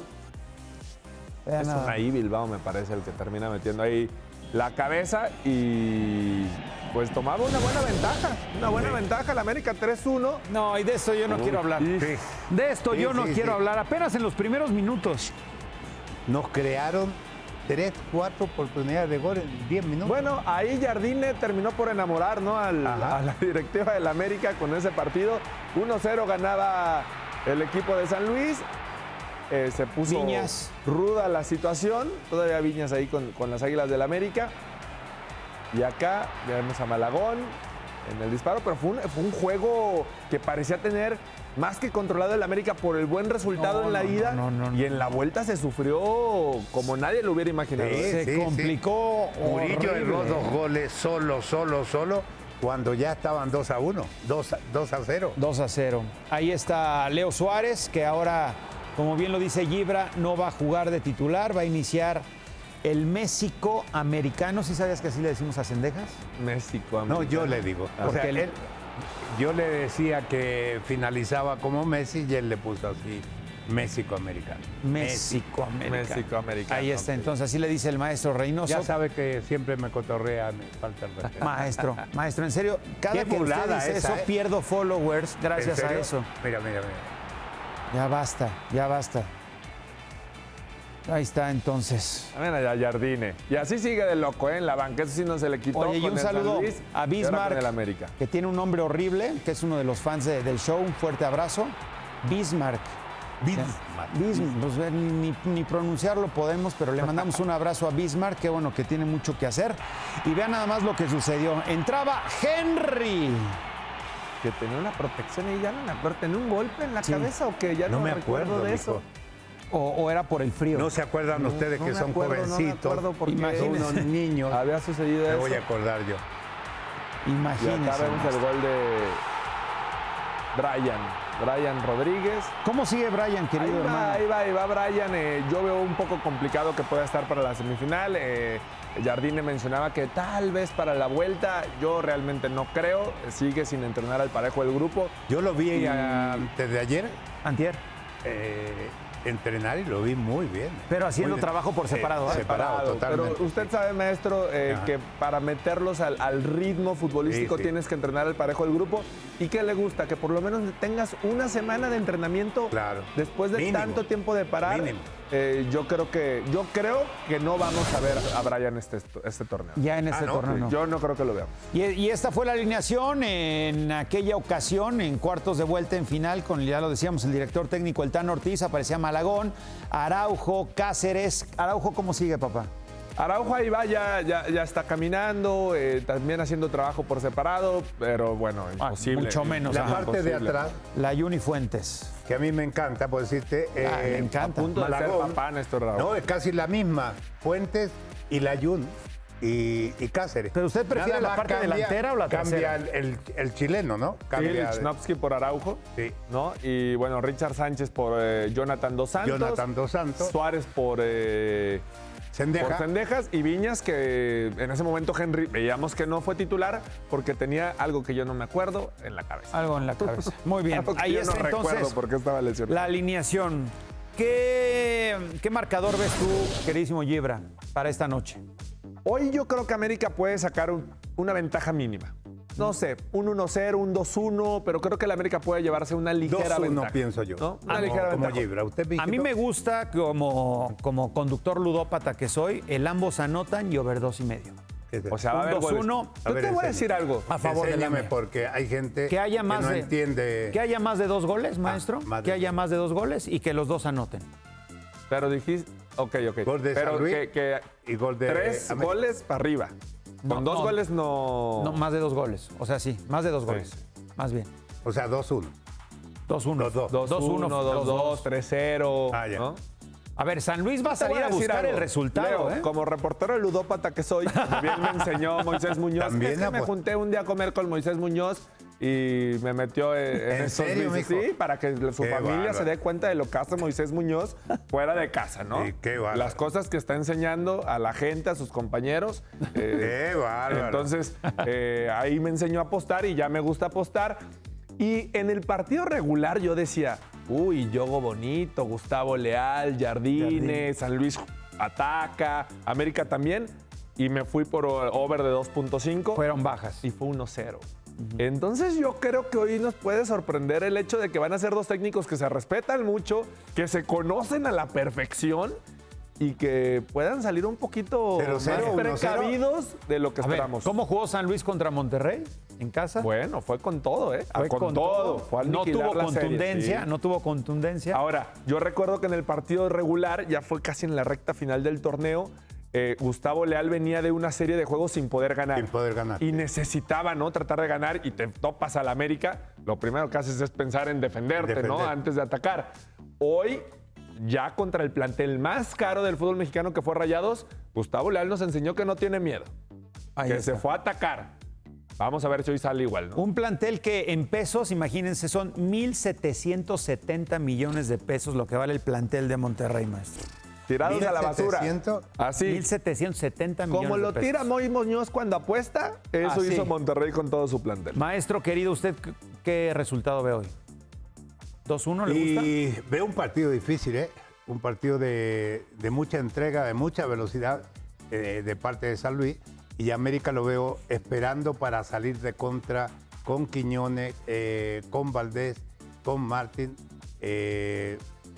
Vean Es nada. Unai Bilbao, me parece, el que termina metiendo ahí la cabeza y pues tomaba una buena ventaja. Una buena ventaja, la América tres uno. No, y de esto yo no Uy, quiero hablar. sí. De esto Sí, yo no sí, quiero sí. hablar. Apenas en los primeros minutos. Nos crearon tres, cuatro oportunidades de gol en diez minutos. Bueno, ahí Jardine terminó por enamorar, ¿no? Al- Ajá. a la directiva del América con ese partido. uno cero ganaba el equipo de San Luis. Eh, se puso Viñas. ruda la situación. Todavía Viñas ahí con, con las Águilas del América. Y acá vemos a Malagón en el disparo, pero fue un, fue un juego que parecía tener más que controlado el América por el buen resultado No, en la no, ida. no, no, no, y en la vuelta se sufrió como nadie lo hubiera imaginado. Sí, ¿eh? Se sí, complicó. Murillo horrible. erró dos goles solo, solo, solo, cuando ya estaban dos a uno, dos a cero. dos a cero. Ahí está Leo Suárez, que ahora Como bien lo dice Gibra, no va a jugar de titular, va a iniciar el México americano. ¿Sí sabías que así le decimos a Cendejas? México No, americano. yo le digo. O Porque sea, él- él- yo le decía que finalizaba como Messi y él le puso así, México americano. México americano. México americano. Ahí está, entonces así le dice el maestro Reynoso. Ya sabe que siempre me cotorrea, me falta el respeto. Maestro, maestro, en serio, cada Qué que usted burlada dice esa, eso, ¿eh? pierdo followers gracias ¿En a serio? eso. Mira, mira, mira. Ya basta, ya basta. Ahí está, entonces. A ver, a Jardine. Y así sigue de loco, ¿eh? En la banca. Eso sí no se le quitó. Oye, y con un el San saludo Luis, a y ahora con Bismarck, el América. que tiene un nombre horrible, que es uno de los fans de- del show. Un fuerte abrazo. Bismarck. Bismarck. Bismarck, pues, eh, ni, ni pronunciarlo podemos, pero le mandamos un abrazo a Bismarck, que bueno, que tiene mucho que hacer. Y vean nada más lo que sucedió. Entraba Henry. Que tenía una protección y ya no me acuerdo. ¿Tenía un golpe en la Sí. cabeza o que ya no, No me recuerdo acuerdo, de mijo. eso? O, o era por el frío. ¿No se acuerdan No, ustedes no que me son acuerdo, no me jovencitos? acuerdo porque Imagínense. unos niños. Había sucedido Me eso. voy a acordar yo. Y Imagínense. acá vemos el gol de Brian. Brian Rodríguez. ¿Cómo sigue Brian, querido ahí va, hermano? ahí va, ahí va Brian. Eh, yo veo un poco complicado que pueda estar para la semifinal. Eh, Jardine mencionaba que tal vez para la vuelta. Yo realmente no creo. Sigue sin entrenar al parejo del grupo. Yo lo vi Y- antes de ayer Antier. eh, entrenar y lo vi muy bien. Pero haciendo Muy- trabajo por separado, ¿eh? Separado, totalmente. Pero usted sabe, maestro, eh, Ajá. que para meterlos al, al ritmo futbolístico Sí, sí. tienes que entrenar al parejo del grupo. ¿Y qué le gusta? Que por lo menos tengas una semana de entrenamiento Claro. después de Mínimo. tanto tiempo de parar. Mínimo. Eh, yo creo que yo creo que no vamos a ver a Brian este, este torneo. Ya en este Ah, no, torneo. no. Yo no creo que lo veamos. Y, y esta fue la alineación en aquella ocasión, en cuartos de vuelta en final, con, ya lo decíamos, el director técnico, el Tan Ortiz, aparecía Malagón, Araujo, Cáceres. Araujo, ¿cómo sigue, papá? Araujo ahí va, ya, ya, ya está caminando, eh, también haciendo trabajo por separado, pero bueno, imposible. mucho menos, La Ajá, parte de imposible. atrás, La Yuni Fuentes. que a mí me encanta, por decirte. eh, Ah, le encanta. A punto de ser Malagón. papá, Néstor Araujo. No, es casi la misma. Fuentes y Layún y, y Cáceres. ¿Pero usted prefiere Nada la más parte delantera o la Cambia trasera? el, el- el chileno, ¿no? Sí, Cambia de- Lichnowsky por Araujo. Sí. ¿No? Y bueno, Richard Sánchez por eh, Jonathan Dos Santos. Jonathan Dos Santos. Suárez por, eh, Cendeja. por Cendejas. Y Viñas, que en ese momento Henry veíamos que no fue titular porque tenía algo que yo no me acuerdo en la cabeza. Algo en la cabeza. Muy bien. Algo que Ahí yo está no recuerdo entonces por qué estaba lesionado. la alineación. ¿Qué, ¿Qué marcador ves tú, queridísimo Gibra, para esta noche? Hoy yo creo que América puede sacar un- una ventaja mínima. No sé, un uno cero, un dos uno, pero creo que la América puede llevarse una ligera dos uno, ventaja. pienso yo. ¿No? Una Como- ligera como ventaja. Gibra. ¿Usted, A mí mijito? me gusta, como, como conductor ludópata que soy, el ambos anotan y over dos y medio. ¿Qué es eso? O sea, va a Un haber dos goles. uno. Yo A ver, te voy a enséñame. decir algo. A favor de la Enséñame, América. porque hay gente Que haya más no de, entiende. que haya más de dos goles, maestro. más de que haya dos. más de dos goles y que los dos anoten. Pero dijiste, ok, ok. Gol de pero San Luis que, que y gol de tres América. goles para arriba. No, Con dos no. goles no. No, más de dos goles. O sea, sí, más de dos goles. Más bien. O sea, dos uno. dos uno. Dos, dos. dos uno, dos, dos dos, dos. tres cero. Ah, ya. ¿no? A ver, San Luis va a Te voy salir a decir buscar algo. el resultado, Leo, ¿eh? Como reportero ludópata que soy, como bien me enseñó Moisés Muñoz. También es que me apo- junté un día a comer con Moisés Muñoz y me metió en, en ¿En estos serio, business, mijo? sí, para que su Qué familia bárbaro. se dé cuenta de lo que hace Moisés Muñoz fuera de casa, ¿no? Sí, qué bárbaro. Las cosas que está enseñando a la gente, a sus compañeros. eh, Qué bárbaro. Entonces, eh, ahí me enseñó a apostar y ya me gusta apostar. Y en el partido regular yo decía, uy, Yogo Bonito, Gustavo Leal, Jardine, San Luis ataca, América también. Y me fui por over de dos punto cinco. Fueron bajas. Y fue uno cero. Entonces yo creo que hoy nos puede sorprender el hecho de que van a ser dos técnicos que se respetan mucho, que se conocen a la perfección y que puedan salir un poquito Cero, más cero, uno, precavidos de lo que A ver, esperamos. ¿cómo jugó San Luis contra Monterrey en casa? Bueno, fue con todo, ¿eh? Fue con, todo. Fue a no aniquilar tuvo la serie, contundencia, sí. no tuvo contundencia. Ahora, yo recuerdo que en el partido regular, ya fue casi en la recta final del torneo, eh, Gustavo Leal venía de una serie de juegos sin poder ganar. Sin poder ganar. Y necesitaba, ¿no? Tratar de ganar y te topas al América. Lo primero que haces es pensar en defenderte, Defender. ¿no? Antes de atacar. Hoy, ya contra el plantel más caro del fútbol mexicano que fue Rayados, Gustavo Leal nos enseñó que no tiene miedo. Ahí que está. se fue a atacar. Vamos a ver si hoy sale igual, ¿no? Un plantel que en pesos, imagínense, son mil setecientos setenta millones de pesos lo que vale el plantel de Monterrey, maestro. Tirados a la basura. Así. mil setecientos setenta millones Como lo de pesos. tira Moy Muñoz cuando apuesta, eso Así. hizo Monterrey con todo su plantel. Maestro querido, ¿usted qué resultado ve hoy? ¿dos uno le gusta? Y veo un partido difícil, ¿eh? Un partido de, de mucha entrega, de mucha velocidad eh, de parte de San Luis. Y América lo veo esperando para salir de contra con Quiñones, eh, con Valdés, con Martín. Eh,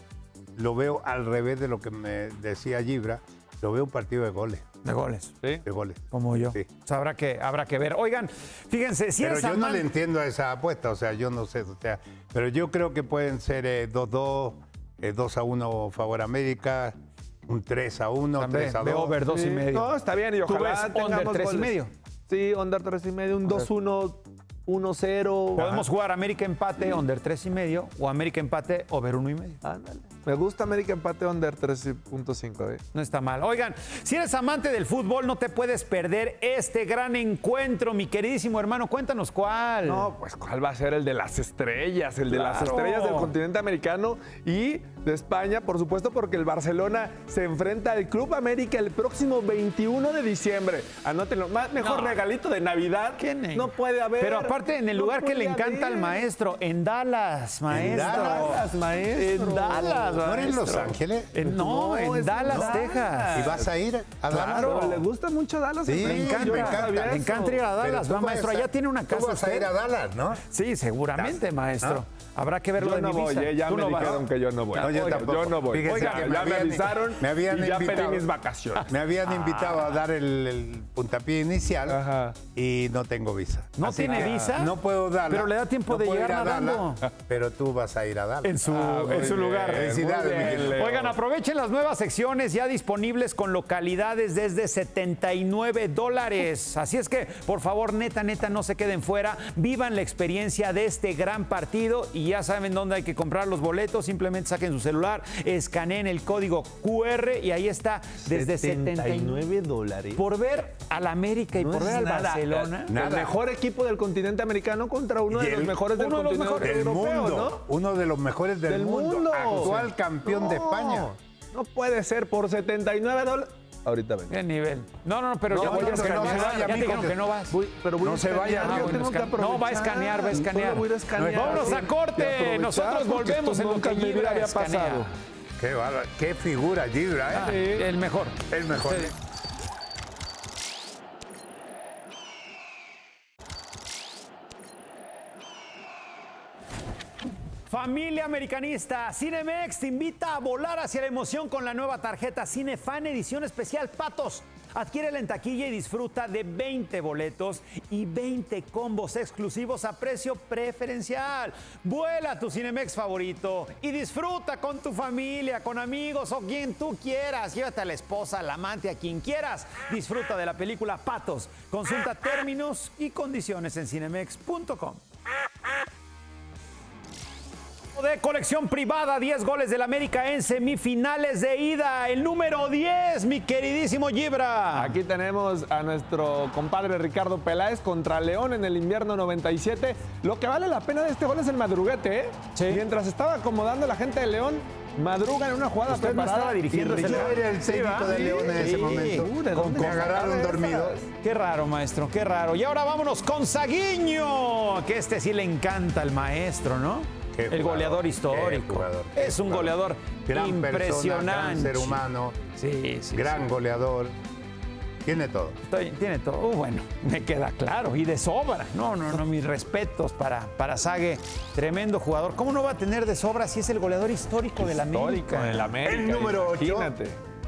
lo veo al revés de lo que me decía Gibra. Lo veo un partido de goles. De goles. ¿Sí? De goles. Como yo. Sí. O sea, habrá que, habrá que ver. Oigan, fíjense, si Pero eres yo no amante- le entiendo a esa apuesta, o sea, yo no sé, o sea, pero yo creo que pueden ser eh, dos dos, eh, dos a uno favor América, un tres a uno, También, tres a veo dos. over dos y medio. No, está bien y ¿Tú ojalá ves tengamos under tres y goles. medio? Sí, under tres y medio, un dos uno, uno cero. Podemos jugar América empate, under tres y medio, o América empate, over uno y medio. Ándale. Me gusta América empate under tres punto cinco. ¿eh? No está mal. Oigan, si eres amante del fútbol, no te puedes perder este gran encuentro, mi queridísimo hermano. Cuéntanos cuál. No, pues cuál va a ser el de las estrellas, el de las Claro. estrellas del continente americano y de España, por supuesto, porque el Barcelona se enfrenta al Club América el próximo veintiuno de diciembre. Anótenlo, más, mejor No. regalito de Navidad. ¿Quién? No puede haber. Pero aparte, en el No lugar que le puede encanta haber. al maestro, en Dallas, maestro. Dallas, maestro. En Dallas, ¿No eres en Los maestro. Ángeles? En- no, No, en es Dallas, Dallas. Texas. ¿Y vas a ir a Dallas? Claro. Pero le gusta mucho Dallas. Sí, me me encanta. encanta. Yo no sabía Me eso. encanta ir a Pero Dallas, tú va, vas maestro. a- Allá tiene una tú casa vas a usted. ir a Dallas, ¿no? Sí, seguramente, maestro. Habrá que verlo Yo en no mi voy, visa. eh, ya ¿Tú me no vas? dijeron que yo no voy. No, yo Oiga, tampoco. yo no voy. Fíjese Oiga, que ya me me habían- avisaron me habían y ya pedí invitado. mis vacaciones. Me habían invitado a dar el, el puntapié inicial Ajá. y no tengo visa. ¿No Así tiene que visa? No puedo darla. Pero le da tiempo no de puedo llegar ir a nadando. Dallas, pero tú vas a ir a Dallas. En su, Ah, muy en su bien, lugar. Felicidades, muy bien, Miguel. Leo. Oigan, aprovechen las nuevas secciones ya disponibles con localidades desde setenta y nueve dólares. Así es que, por favor, neta, neta, no se queden fuera. Vivan la experiencia de este gran partido y ya saben dónde hay que comprar los boletos. Simplemente saquen su celular, escaneen el código Q R y ahí está desde setenta y nueve dólares. por ver al América y No por es ver al nada. Barcelona. El mejor equipo del continente americano contra uno Y de los el- mejores del uno de los continente mejores del europeo, mundo. ¿no? Uno de los mejores del, Del mundo. Actual campeón de No, España. No puede ser por setenta y nueve dólares. Ahorita vengo. ¿Qué nivel? No, no, no, pero No, ya, oye, voy a que no se escanear. vaya, Ya te mijo, dijeron que- que no vas. Voy- pero voy No a se escanear, vaya, yo Ah, bueno, tengo que escan- no, va a escanear, va a aprovechar. escanear. Solo voy a escanear. Vámonos a Y corte. aprovechar, Nosotros porque volvemos esto en lo nunca que en mi vida Gibra había escanea. pasado. Qué bárbaro. Qué figura, Gibra, ¿eh? Ah, el mejor. El mejor. Sí. Familia americanista, Cinemex te invita a volar hacia la emoción con la nueva tarjeta Cinefan edición especial Patos. Adquiérela en taquilla y disfruta de veinte boletos y veinte combos exclusivos a precio preferencial. Vuela a tu Cinemex favorito y disfruta con tu familia, con amigos o quien tú quieras. Llévate a la esposa, al amante, a quien quieras. Disfruta de la película Patos. Consulta términos y condiciones en cinemex punto com. De colección privada, diez goles del América en semifinales de ida. El número diez, mi queridísimo Gibra. Aquí tenemos a nuestro compadre Ricardo Peláez contra León en el invierno noventa y siete. Lo que vale la pena de este gol es el madruguete, ¿eh? Sí. Mientras estaba acomodando la gente de León, madruga en una jugada Usted no preparada. estaba dirigiendo y ese Yo Ricardo- era el técnico de León en ese Sí. momento. Uh, ¿de Con dónde me sacaron agarraron esas? dormido. Qué raro, maestro, qué raro. Y ahora vámonos con Saguiño, que este sí le encanta al maestro, ¿no? Qué el jugador, goleador qué histórico. jugador, qué es un jugador. goleador Gran impresionante. persona, gran ser humano, Sí, sí. gran sí. goleador. Tiene todo. Estoy- tiene todo. Uh, bueno, me queda claro. Y de sobra. No, no, no, mis respetos para, para Sague. Tremendo jugador. ¿Cómo no va a tener de sobra si es el goleador histórico del América? Histórico del América. El número ocho. Imagínate.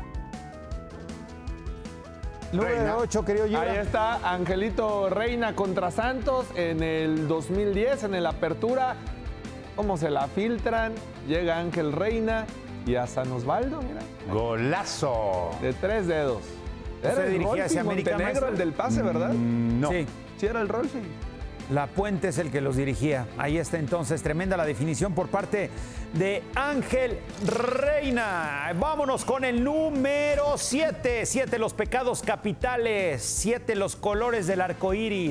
Número Reina. ocho, querido Gibra. Ahí está Angelito Reina contra Santos en el dos mil diez, en el Apertura. Cómo se la filtran. Llega Ángel Reina y a San Osvaldo, mira. Golazo. De tres dedos. ¿Usted Era el dirigía Rolfi hacia América, Montenegro, maestro? el del pase, ¿verdad? No. Sí. Sí, era el Rolfi. La Puente es el que los dirigía. Ahí está entonces, tremenda la definición por parte de Ángel Reina. Vámonos con el número siete. Siete los pecados capitales. Siete los colores del arco iris.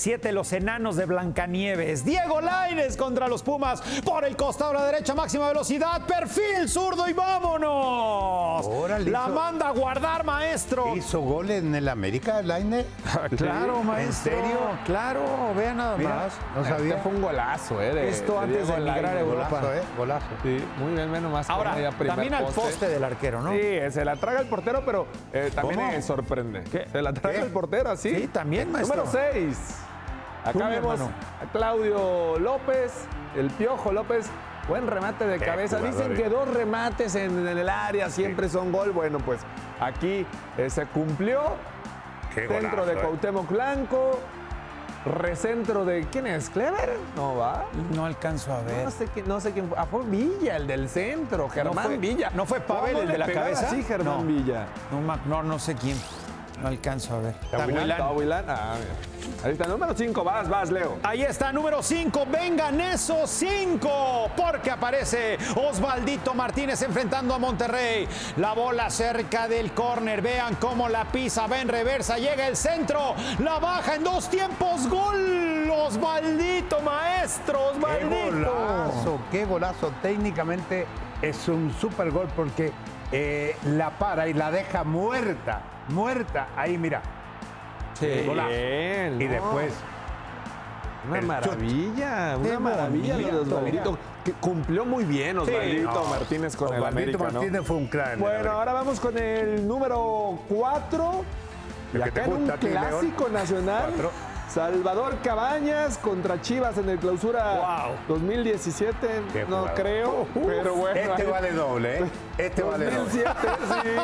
siete los enanos de Blancanieves. Diego Lainez contra los Pumas por el costado a la derecha, máxima velocidad, perfil zurdo y vámonos. Órale, la hizo, manda a guardar, maestro. ¿Hizo gol en el América, Lainez? Claro, ¿En maestro. serio? Claro, vea nada Mira, más. no sabía. Este fue un golazo, ¿eh? De, Esto de antes de Diego emigrar a Lainez. Europa. Golazo, ¿eh? Golazo. Sí, muy bien, menos más. Ahora, que primer también al poste del arquero, ¿no? Sí, se la traga el portero, pero eh, también ¿Cómo? eh, sorprende. ¿Qué? Se la traga ¿Qué? el portero, así. Sí, también, maestro. Número seis. Acá Tú, mi vemos hermano. a Claudio López, el Piojo López. Buen remate de Qué cabeza. jugador, Dicen eh. que dos remates en, en el área siempre son gol. Bueno, pues aquí eh, se cumplió. Qué Centro golazo, de eh. Cuauhtémoc Blanco. Recentro de. ¿Quién es? ¿Clever? No va. No alcanzo a ver. No sé quién, no sé quién fue. Ah, fue Villa, el del centro, Germán fue- Villa. ¿no fue Pavel, ¿Cómo el de le la pegaba cabeza? así, Germán No. Villa? No, ma- no, no sé quién. No alcanzo a ver. Tahuilán. Tahuilán. Ah, mira. Ahí está, número cinco. Vas, vas, Leo. Ahí está, número cinco. Vengan esos cinco. Porque aparece Osvaldito Martínez enfrentando a Monterrey. La bola cerca del córner. Vean cómo la pisa. Va en reversa. Llega el centro. La baja en dos tiempos. Gol. Osvaldito, maestro. Qué Osvaldito. golazo, qué golazo. Técnicamente es un super gol porque eh, la para y la deja muerta. Muerta. Ahí, mira. Sí, Golazo. bien, Y no. después. Una el maravilla, Qué una maravilla lo de bonito. Osvaldito. Que cumplió muy bien Osvaldito no. Martínez con el Osvaldito América, ¿no? Martínez fue un crack. en el Bueno, América. ahora vamos con el número cuatro. Y El que acá te en un gusta a ti, León. clásico nacional. Cuatro. Salvador Cabañas contra Chivas en el clausura Wow. dos mil diecisiete. Qué No jugador. creo, pero bueno. Este ahí- vale doble, ¿eh? Este vale doble. dos mil siete,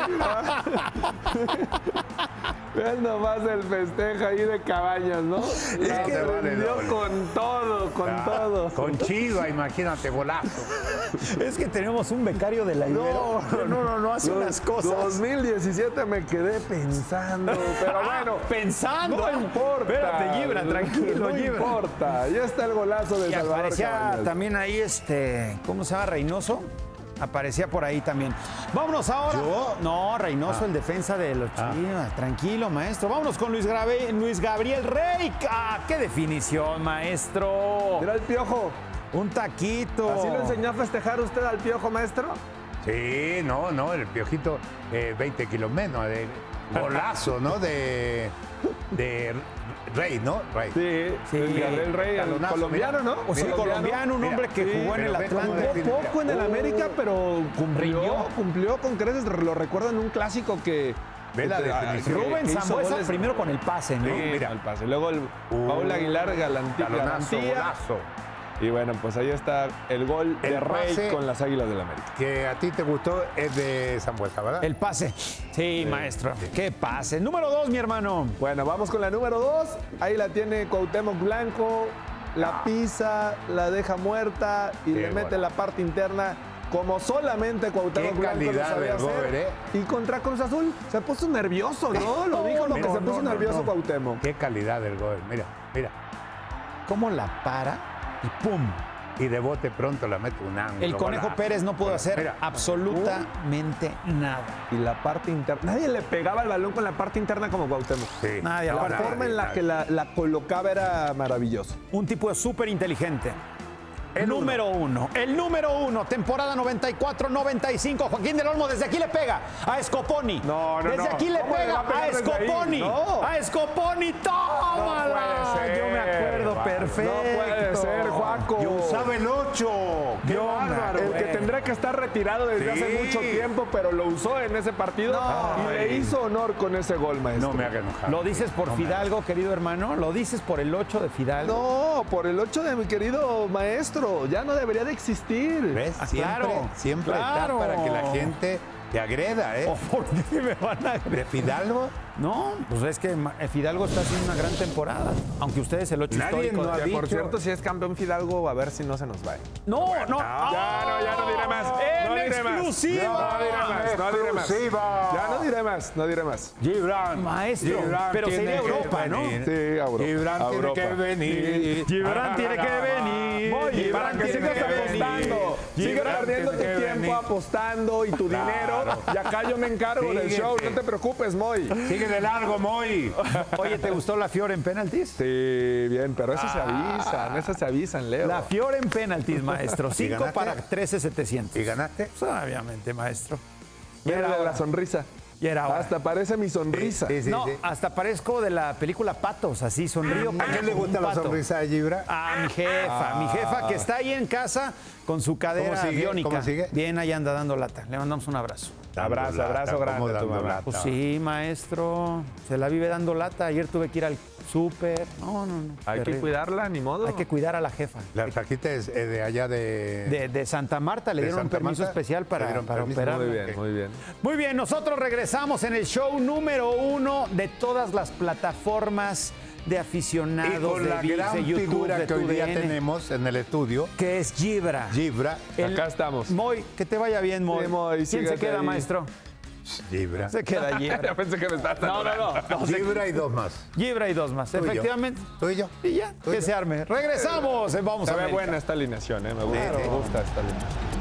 sí. Vean nomás el festejo ahí de Cabañas, ¿no? La que vale prendió doble. con todo, con Ah, todo. Con Chivas, imagínate, golazo. Es que tenemos un becario de la Ibero. No, no, no, no hace Dos- unas cosas. dos mil diecisiete me quedé pensando, pero bueno. Pensando. No importa. Espérate, Gibran, tranquilo, No Gibran. importa. Ya está el golazo de Y Salvador aparecía Cabañas. también ahí este, ¿cómo se llama? Reynoso. Aparecía por ahí también. Vámonos ahora. ¿Yo? No, Reynoso, el defensa de los Chivas. Tranquilo, maestro. Vámonos con Luis, Grabe- Luis Gabriel Rey. ¡Ah, qué definición, maestro! Mira el Piojo. Un taquito. ¿Así lo enseñó a festejar usted al Piojo, maestro? Sí, no, no, el Piojito, eh, veinte kilos menos. De, golazo, ¿no? De, de Rey, ¿no? Rey. Sí, Sí. el Gabriel Rey, el Talonazo, colombiano, mira. ¿no? O sea, colombiano, un Mira, hombre que sí, jugó en pero el ve cómo Atlante. define. Jugó poco en el Oh. América, pero cumplió, Rindió. cumplió con creces. Lo recuerdo en un clásico que... Ve la que- definición. que- Rubén que hizo Sambuesa goles. primero con el pase, ¿no? Sí, mira. el pase. Luego el Paul Aguilar Galanti- Talonazo, Garantía. golazo. Y bueno, pues ahí está el gol de El Rey pase- con las Águilas del América. Que a ti te gustó es de Sambuesa, ¿verdad? El pase. Sí, maestro. Qué pase. Número dos, mi hermano. Bueno, vamos con la número dos. Ahí la tiene Cuauhtémoc Blanco. La pisa, la deja muerta y Qué le mete gol. la parte interna como solamente Cuauhtémoc Qué Blanco lo calidad sabía del hacer. gol, ¿eh? Y contra Cruz Azul se puso nervioso, ¿no? Lo dijo lo que No, se puso no, no, nervioso no. Cuauhtémoc. Qué calidad del gol, mira, mira. ¿Cómo la para? Y ¡pum! Y de bote pronto la mete un ángulo. El Conejo golazo. Pérez no pudo hacer Mira. absolutamente nada. Y la parte interna. Nadie le pegaba el balón con la parte interna como Cuauhtémoc. Sí. Nadie, La la forma en la que la, la colocaba era maravilloso. Un tipo súper inteligente. El número uno. El número uno. Temporada noventa y cuatro noventa y cinco. Joaquín del Olmo desde aquí le pega a Scoponi. No, no, Desde no. aquí le ¿Cómo le pega va a pegar a desde ahí? Scoponi. No. A Scoponi. ¡Tómala! No puede ser, Yo me acuerdo Juaco. perfecto. No puede ser, Juaco. Y usaba el ocho. ¡Qué Yo me bárbaro! El que güey. tendría que estar retirado desde Sí. hace mucho tiempo, pero lo usó en ese partido No. y le hizo honor con ese gol, maestro. No me haga enojar. ¿Lo dices por No me Fidalgo, querido hermano? ¿Lo dices por el ocho de Fidalgo? No, por el ocho de mi querido maestro. Ya no debería de existir. ¿Ves? Ah, Siempre, claro, siempre claro. está para que la gente te agreda, ¿eh? ¿O por qué me van a ¿De Fidalgo? No, pues es que Ma- Fidalgo está haciendo una gran temporada. Aunque ustedes el ocho Nadie histórico. no ha Que, por dicho- cierto, si es campeón Fidalgo, a ver si no se nos va. No, no. Ya no, ya no diré más. ¡En No diré más. exclusiva! No diré más, no diré más. Exclusiva. Ya no diré más, no diré más. Gibran. Maestro, Gibran pero tiene sería que Europa, ¿no? venir. Sí, a Europa. Gibran A tiene Europa. que venir. Gibran tiene que venir. Muy bien, para que tiene sigas que venir. apostando. Sigue Gibran perdiendo tu tiene que tiempo venir. apostando y tu Claro. dinero. Y acá yo me encargo del Síguete. show. No te preocupes, Moy. Sigue de largo, Moy. Oye, ¿te gustó la Fiore en penaltis? Sí, bien, pero esas se Ah. avisan, esas se avisan, Leo. La Fiore en penaltis, maestro. cinco ganaste? para trece setecientos. ¿Y ganaste? Pues, obviamente, maestro. Ya Mira era la hora. sonrisa. Ya era hora. Hasta parece mi sonrisa. Sí, sí, no, sí. hasta parezco de la película Patos, así sonrío. ¿A quién le como un gusta la pato. sonrisa de Gibra? A mi jefa, mi jefa que está ahí en casa con su cadera ¿Cómo sigue? biónica. ¿Cómo sigue? Bien, ahí anda dando lata. Le mandamos un abrazo. Abrazo, Dando abrazo lata, grande ¿cómo a tu dando mamá. lata? Pues sí, maestro. Se la vive dando lata. Ayer tuve que ir al súper. No, no, no. Hay que terrible. cuidarla, ni modo. Hay que cuidar a la jefa. La trajiste es, eh, de allá de... De, de Santa Marta le ¿De dieron un Santa permiso Marta? especial ¿Le para, dieron para permiso? operar. Muy bien, muy bien. Muy bien, nosotros regresamos en el show número uno de todas las plataformas de Y aficionados con de la ViX, gran de YouTube, figura de que hoy día TUDN, tenemos en el estudio, que es Gibra. Gibra. El- Acá estamos. Moy, que te vaya bien, Moy. Sí, Moy, ¿Quién se sígase queda, ahí. maestro? Gibra. Se queda Gibra. Ya pensé que me estabas No, no, no. no, se- Gibra y dos más. Gibra y dos más, Tú y yo. efectivamente. Tú y yo. Y ya, Tú y que yo. se arme. Regresamos en Vamos Se a ve ver. buena esta alineación, ¿eh? Me gusta, Sí, sí. me gusta esta alineación.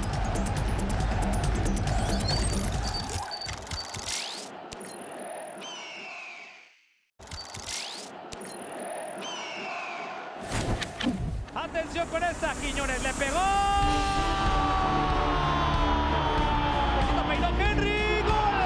Atención con esta, Quiñones le pegó. Lo peinó Henry,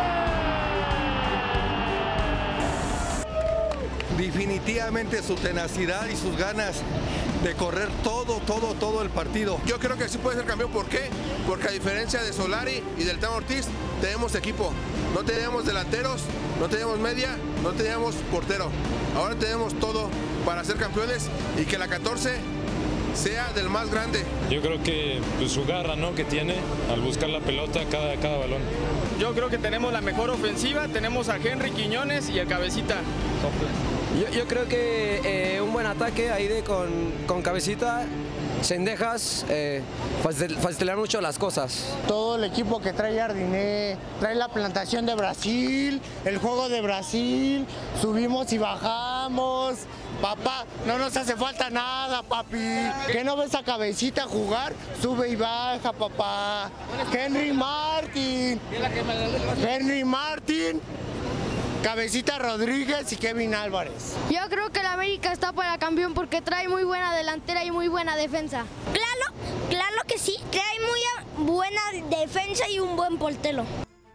gol. Definitivamente su tenacidad y sus ganas de correr todo, todo, todo el partido. Yo creo que sí puede ser campeón. ¿Por qué? Porque a diferencia de Solari y del Tano Ortiz, tenemos equipo. No teníamos delanteros, no teníamos media, no teníamos portero. Ahora tenemos todo para ser campeones y que la catorce sea del más grande. Yo creo que pues, su garra, ¿no?, que tiene al buscar la pelota cada, cada balón. Yo creo que tenemos la mejor ofensiva, tenemos a Henry Quiñones y el Cabecita. Yo, yo creo que eh, un buen ataque ahí de con, con Cabecita, Cendejas, eh, facil- facilitar mucho las cosas. Todo el equipo que trae Jardiné, trae la plantación de Brasil, el juego de Brasil, subimos y bajamos. Papá, no nos hace falta nada, papi. ¿Qué no ves a Cabecita jugar? Sube y baja, papá. Henry Martin. Henry Martin. Cabecita Rodríguez y Kevin Álvarez. Yo creo que el América está para campeón porque trae muy buena delantera y muy buena defensa. Claro, claro que sí. Trae muy buena defensa y un buen portero.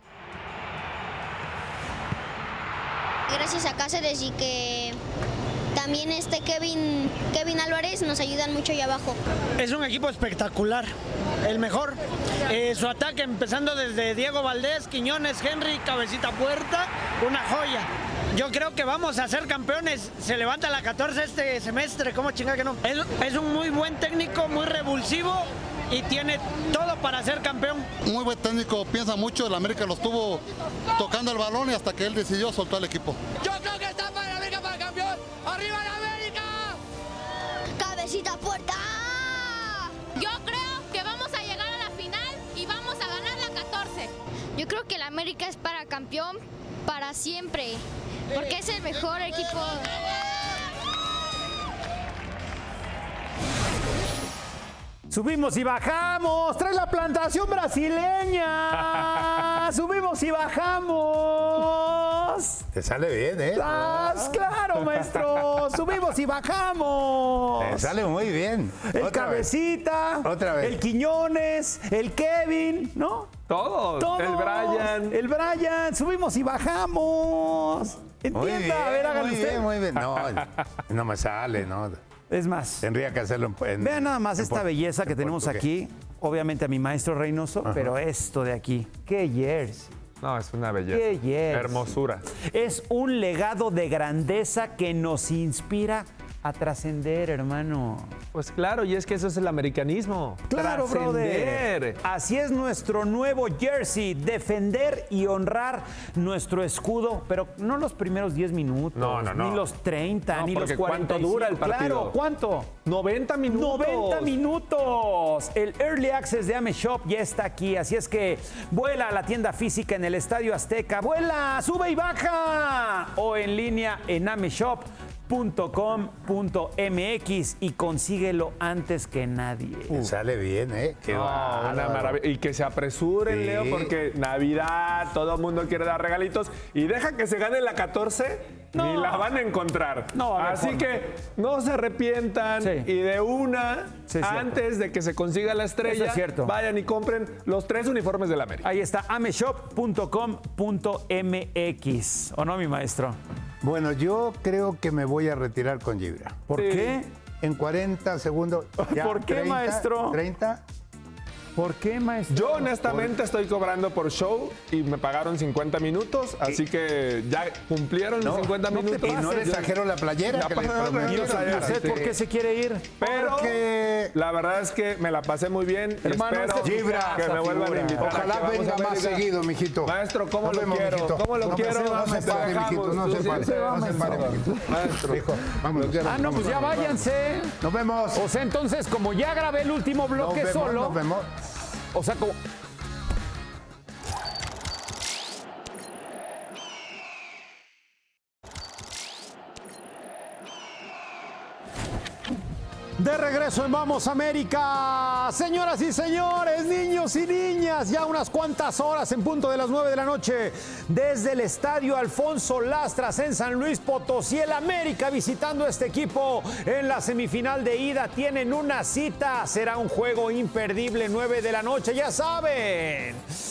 Gracias a Cáceres y que también este Kevin, Kevin Álvarez nos ayudan mucho ahí abajo. Es un equipo espectacular, el mejor. Eh, su ataque empezando desde Diego Valdés, Quiñones, Henry, Cabecita Puerta, una joya. Yo creo que vamos a ser campeones. Se levanta la catorce este semestre, ¿cómo chinga que no? Es, es un muy buen técnico, muy revulsivo y tiene todo para ser campeón. Muy buen técnico, piensa mucho, el América lo estuvo tocando el balón y hasta que él decidió soltar el equipo. Yo creo que está para el América para campeón. ¡Arriba la América! Cabecita Puerta. Yo creo que vamos a llegar a la final y vamos a ganar la catorce. Yo creo que el América es para campeón para siempre, porque es el mejor equipo. Subimos y bajamos. Trae la plantación brasileña. Subimos y bajamos. Te sale bien, ¿eh? ¡Ah, claro, maestro! Subimos y bajamos. Te sale muy bien. El Otra Cabecita. vez. Otra vez. El Quiñones. El Kevin, ¿no? Todos. Todos. El Brian. El Brian. Subimos y bajamos. Muy Entienda. bien, A ver, hágalo muy usted. bien, muy bien. No, no me sale, no. Es más. Tendría que hacerlo en, en Vean nada más en esta por- belleza que en tenemos portugués. aquí. Obviamente a mi maestro Reynoso, Ajá. pero esto de aquí. ¡Qué jersey! No, es una belleza. ¡Qué jersey! Hermosura. Es un legado de grandeza que nos inspira a trascender, hermano. Pues claro, y es que eso es el americanismo. Claro, Trascender. brother. Así es nuestro nuevo jersey, defender y honrar nuestro escudo, pero no los primeros diez minutos, No, no, no. ni los treinta, No, ni los porque cuarenta. ¿cuánto dura el Claro, partido? ¿cuánto? noventa minutos. noventa minutos. El Early Access de AmeShop ya está aquí, así es que vuela a la tienda física en el Estadio Azteca, vuela, sube y baja, o en línea en AmeShop punto com punto m x y consíguelo antes que nadie. Uh, sale bien, ¿eh? Qué no, bárbaro. Una maravilla. Y que se apresuren, sí. Leo, porque Navidad, todo el mundo quiere dar regalitos. Y deja que se gane la catorce, no. ni la van a encontrar. No, a ver, Así que no se arrepientan sí. y de una, sí, antes de que se consiga la estrella, es cierto. vayan y compren los tres uniformes del América. Ahí está, ameshop punto com punto m x. ¿O no, mi maestro? Bueno, yo creo que me voy a retirar con Gibran. ¿Por sí. qué? En cuarenta segundos. Ya, ¿Por qué, treinta, maestro? ¿treinta? ¿Por qué, maestro? Yo honestamente estoy cobrando por show y me pagaron cincuenta minutos, así que ya cumplieron no, los cincuenta no minutos. Y no le exagero la playera. Ya que le ¿Y usted por qué se quiere ir? Pero Porque... la verdad es que me la pasé muy bien. Hermano, espero este Gibran, que me vuelvan a invitar. Ojalá venga más seguido, mijito. Maestro, ¿cómo Nos lo vemos, quiero? mijito. ¿Cómo lo no, quiero? No se pare, mijito. No se pare. No se pare, mijito. Maestro. Hijo, vámonos. Ah, no, pues ya váyanse. Nos vemos. O sea, entonces, como ya grabé el último bloque nos vemos, solo. Nos vemos. O sea, como... De regreso en Vamos América, señoras y señores, niños y niñas, ya unas cuantas horas en punto de las nueve de la noche, desde el estadio Alfonso Lastras en San Luis Potosí, el América visitando este equipo en la semifinal de ida, tienen una cita, será un juego imperdible, nueve de la noche, ya saben.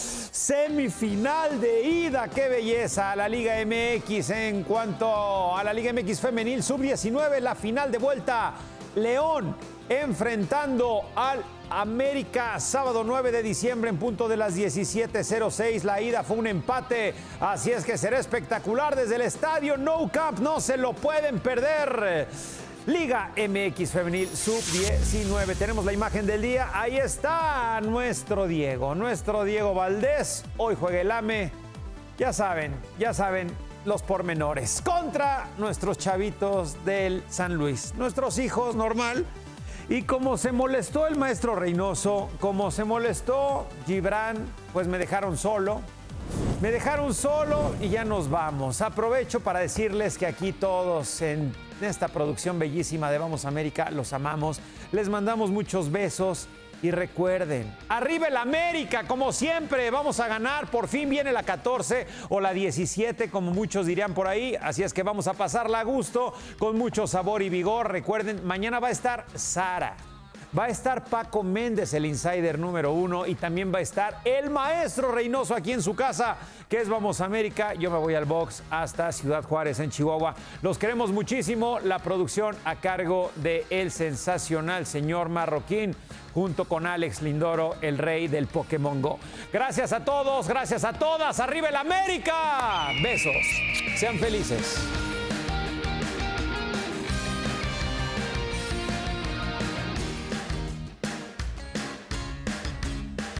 Semifinal de ida, qué belleza, a la Liga M X en cuanto a la Liga M X femenil sub diecinueve, la final de vuelta. León enfrentando al América, sábado nueve de diciembre en punto de las diecisiete cero seis. La ida fue un empate, así es que será espectacular desde el estadio Nou Camp, no se lo pueden perder. Liga M X femenil sub diecinueve. Tenemos la imagen del día, ahí está nuestro Diego, nuestro Diego Valdés. Hoy juega el A M E, ya saben, ya saben. Los pormenores contra nuestros chavitos del San Luis, nuestros hijos normal. Y como se molestó el maestro Reynoso, como se molestó Gibran, pues me dejaron solo. Me dejaron solo y ya nos vamos. Aprovecho para decirles que aquí todos en esta producción bellísima de Vamos América los amamos. Les mandamos muchos besos. Y recuerden, arriba el América, como siempre, vamos a ganar, por fin viene la catorce o la diecisiete, como muchos dirían por ahí, así es que vamos a pasarla a gusto, con mucho sabor y vigor. Recuerden, mañana va a estar Sara, va a estar Paco Méndez, el insider número uno, y también va a estar el maestro Reynoso aquí en su casa, que es Vamos América. Yo me voy al box hasta Ciudad Juárez, en Chihuahua. Los queremos muchísimo, la producción a cargo de el sensacional señor Marroquín, junto con Alex Lindoro, el rey del Pokémon Go. Gracias a todos, gracias a todas. ¡Arriba el América! Besos. Sean felices.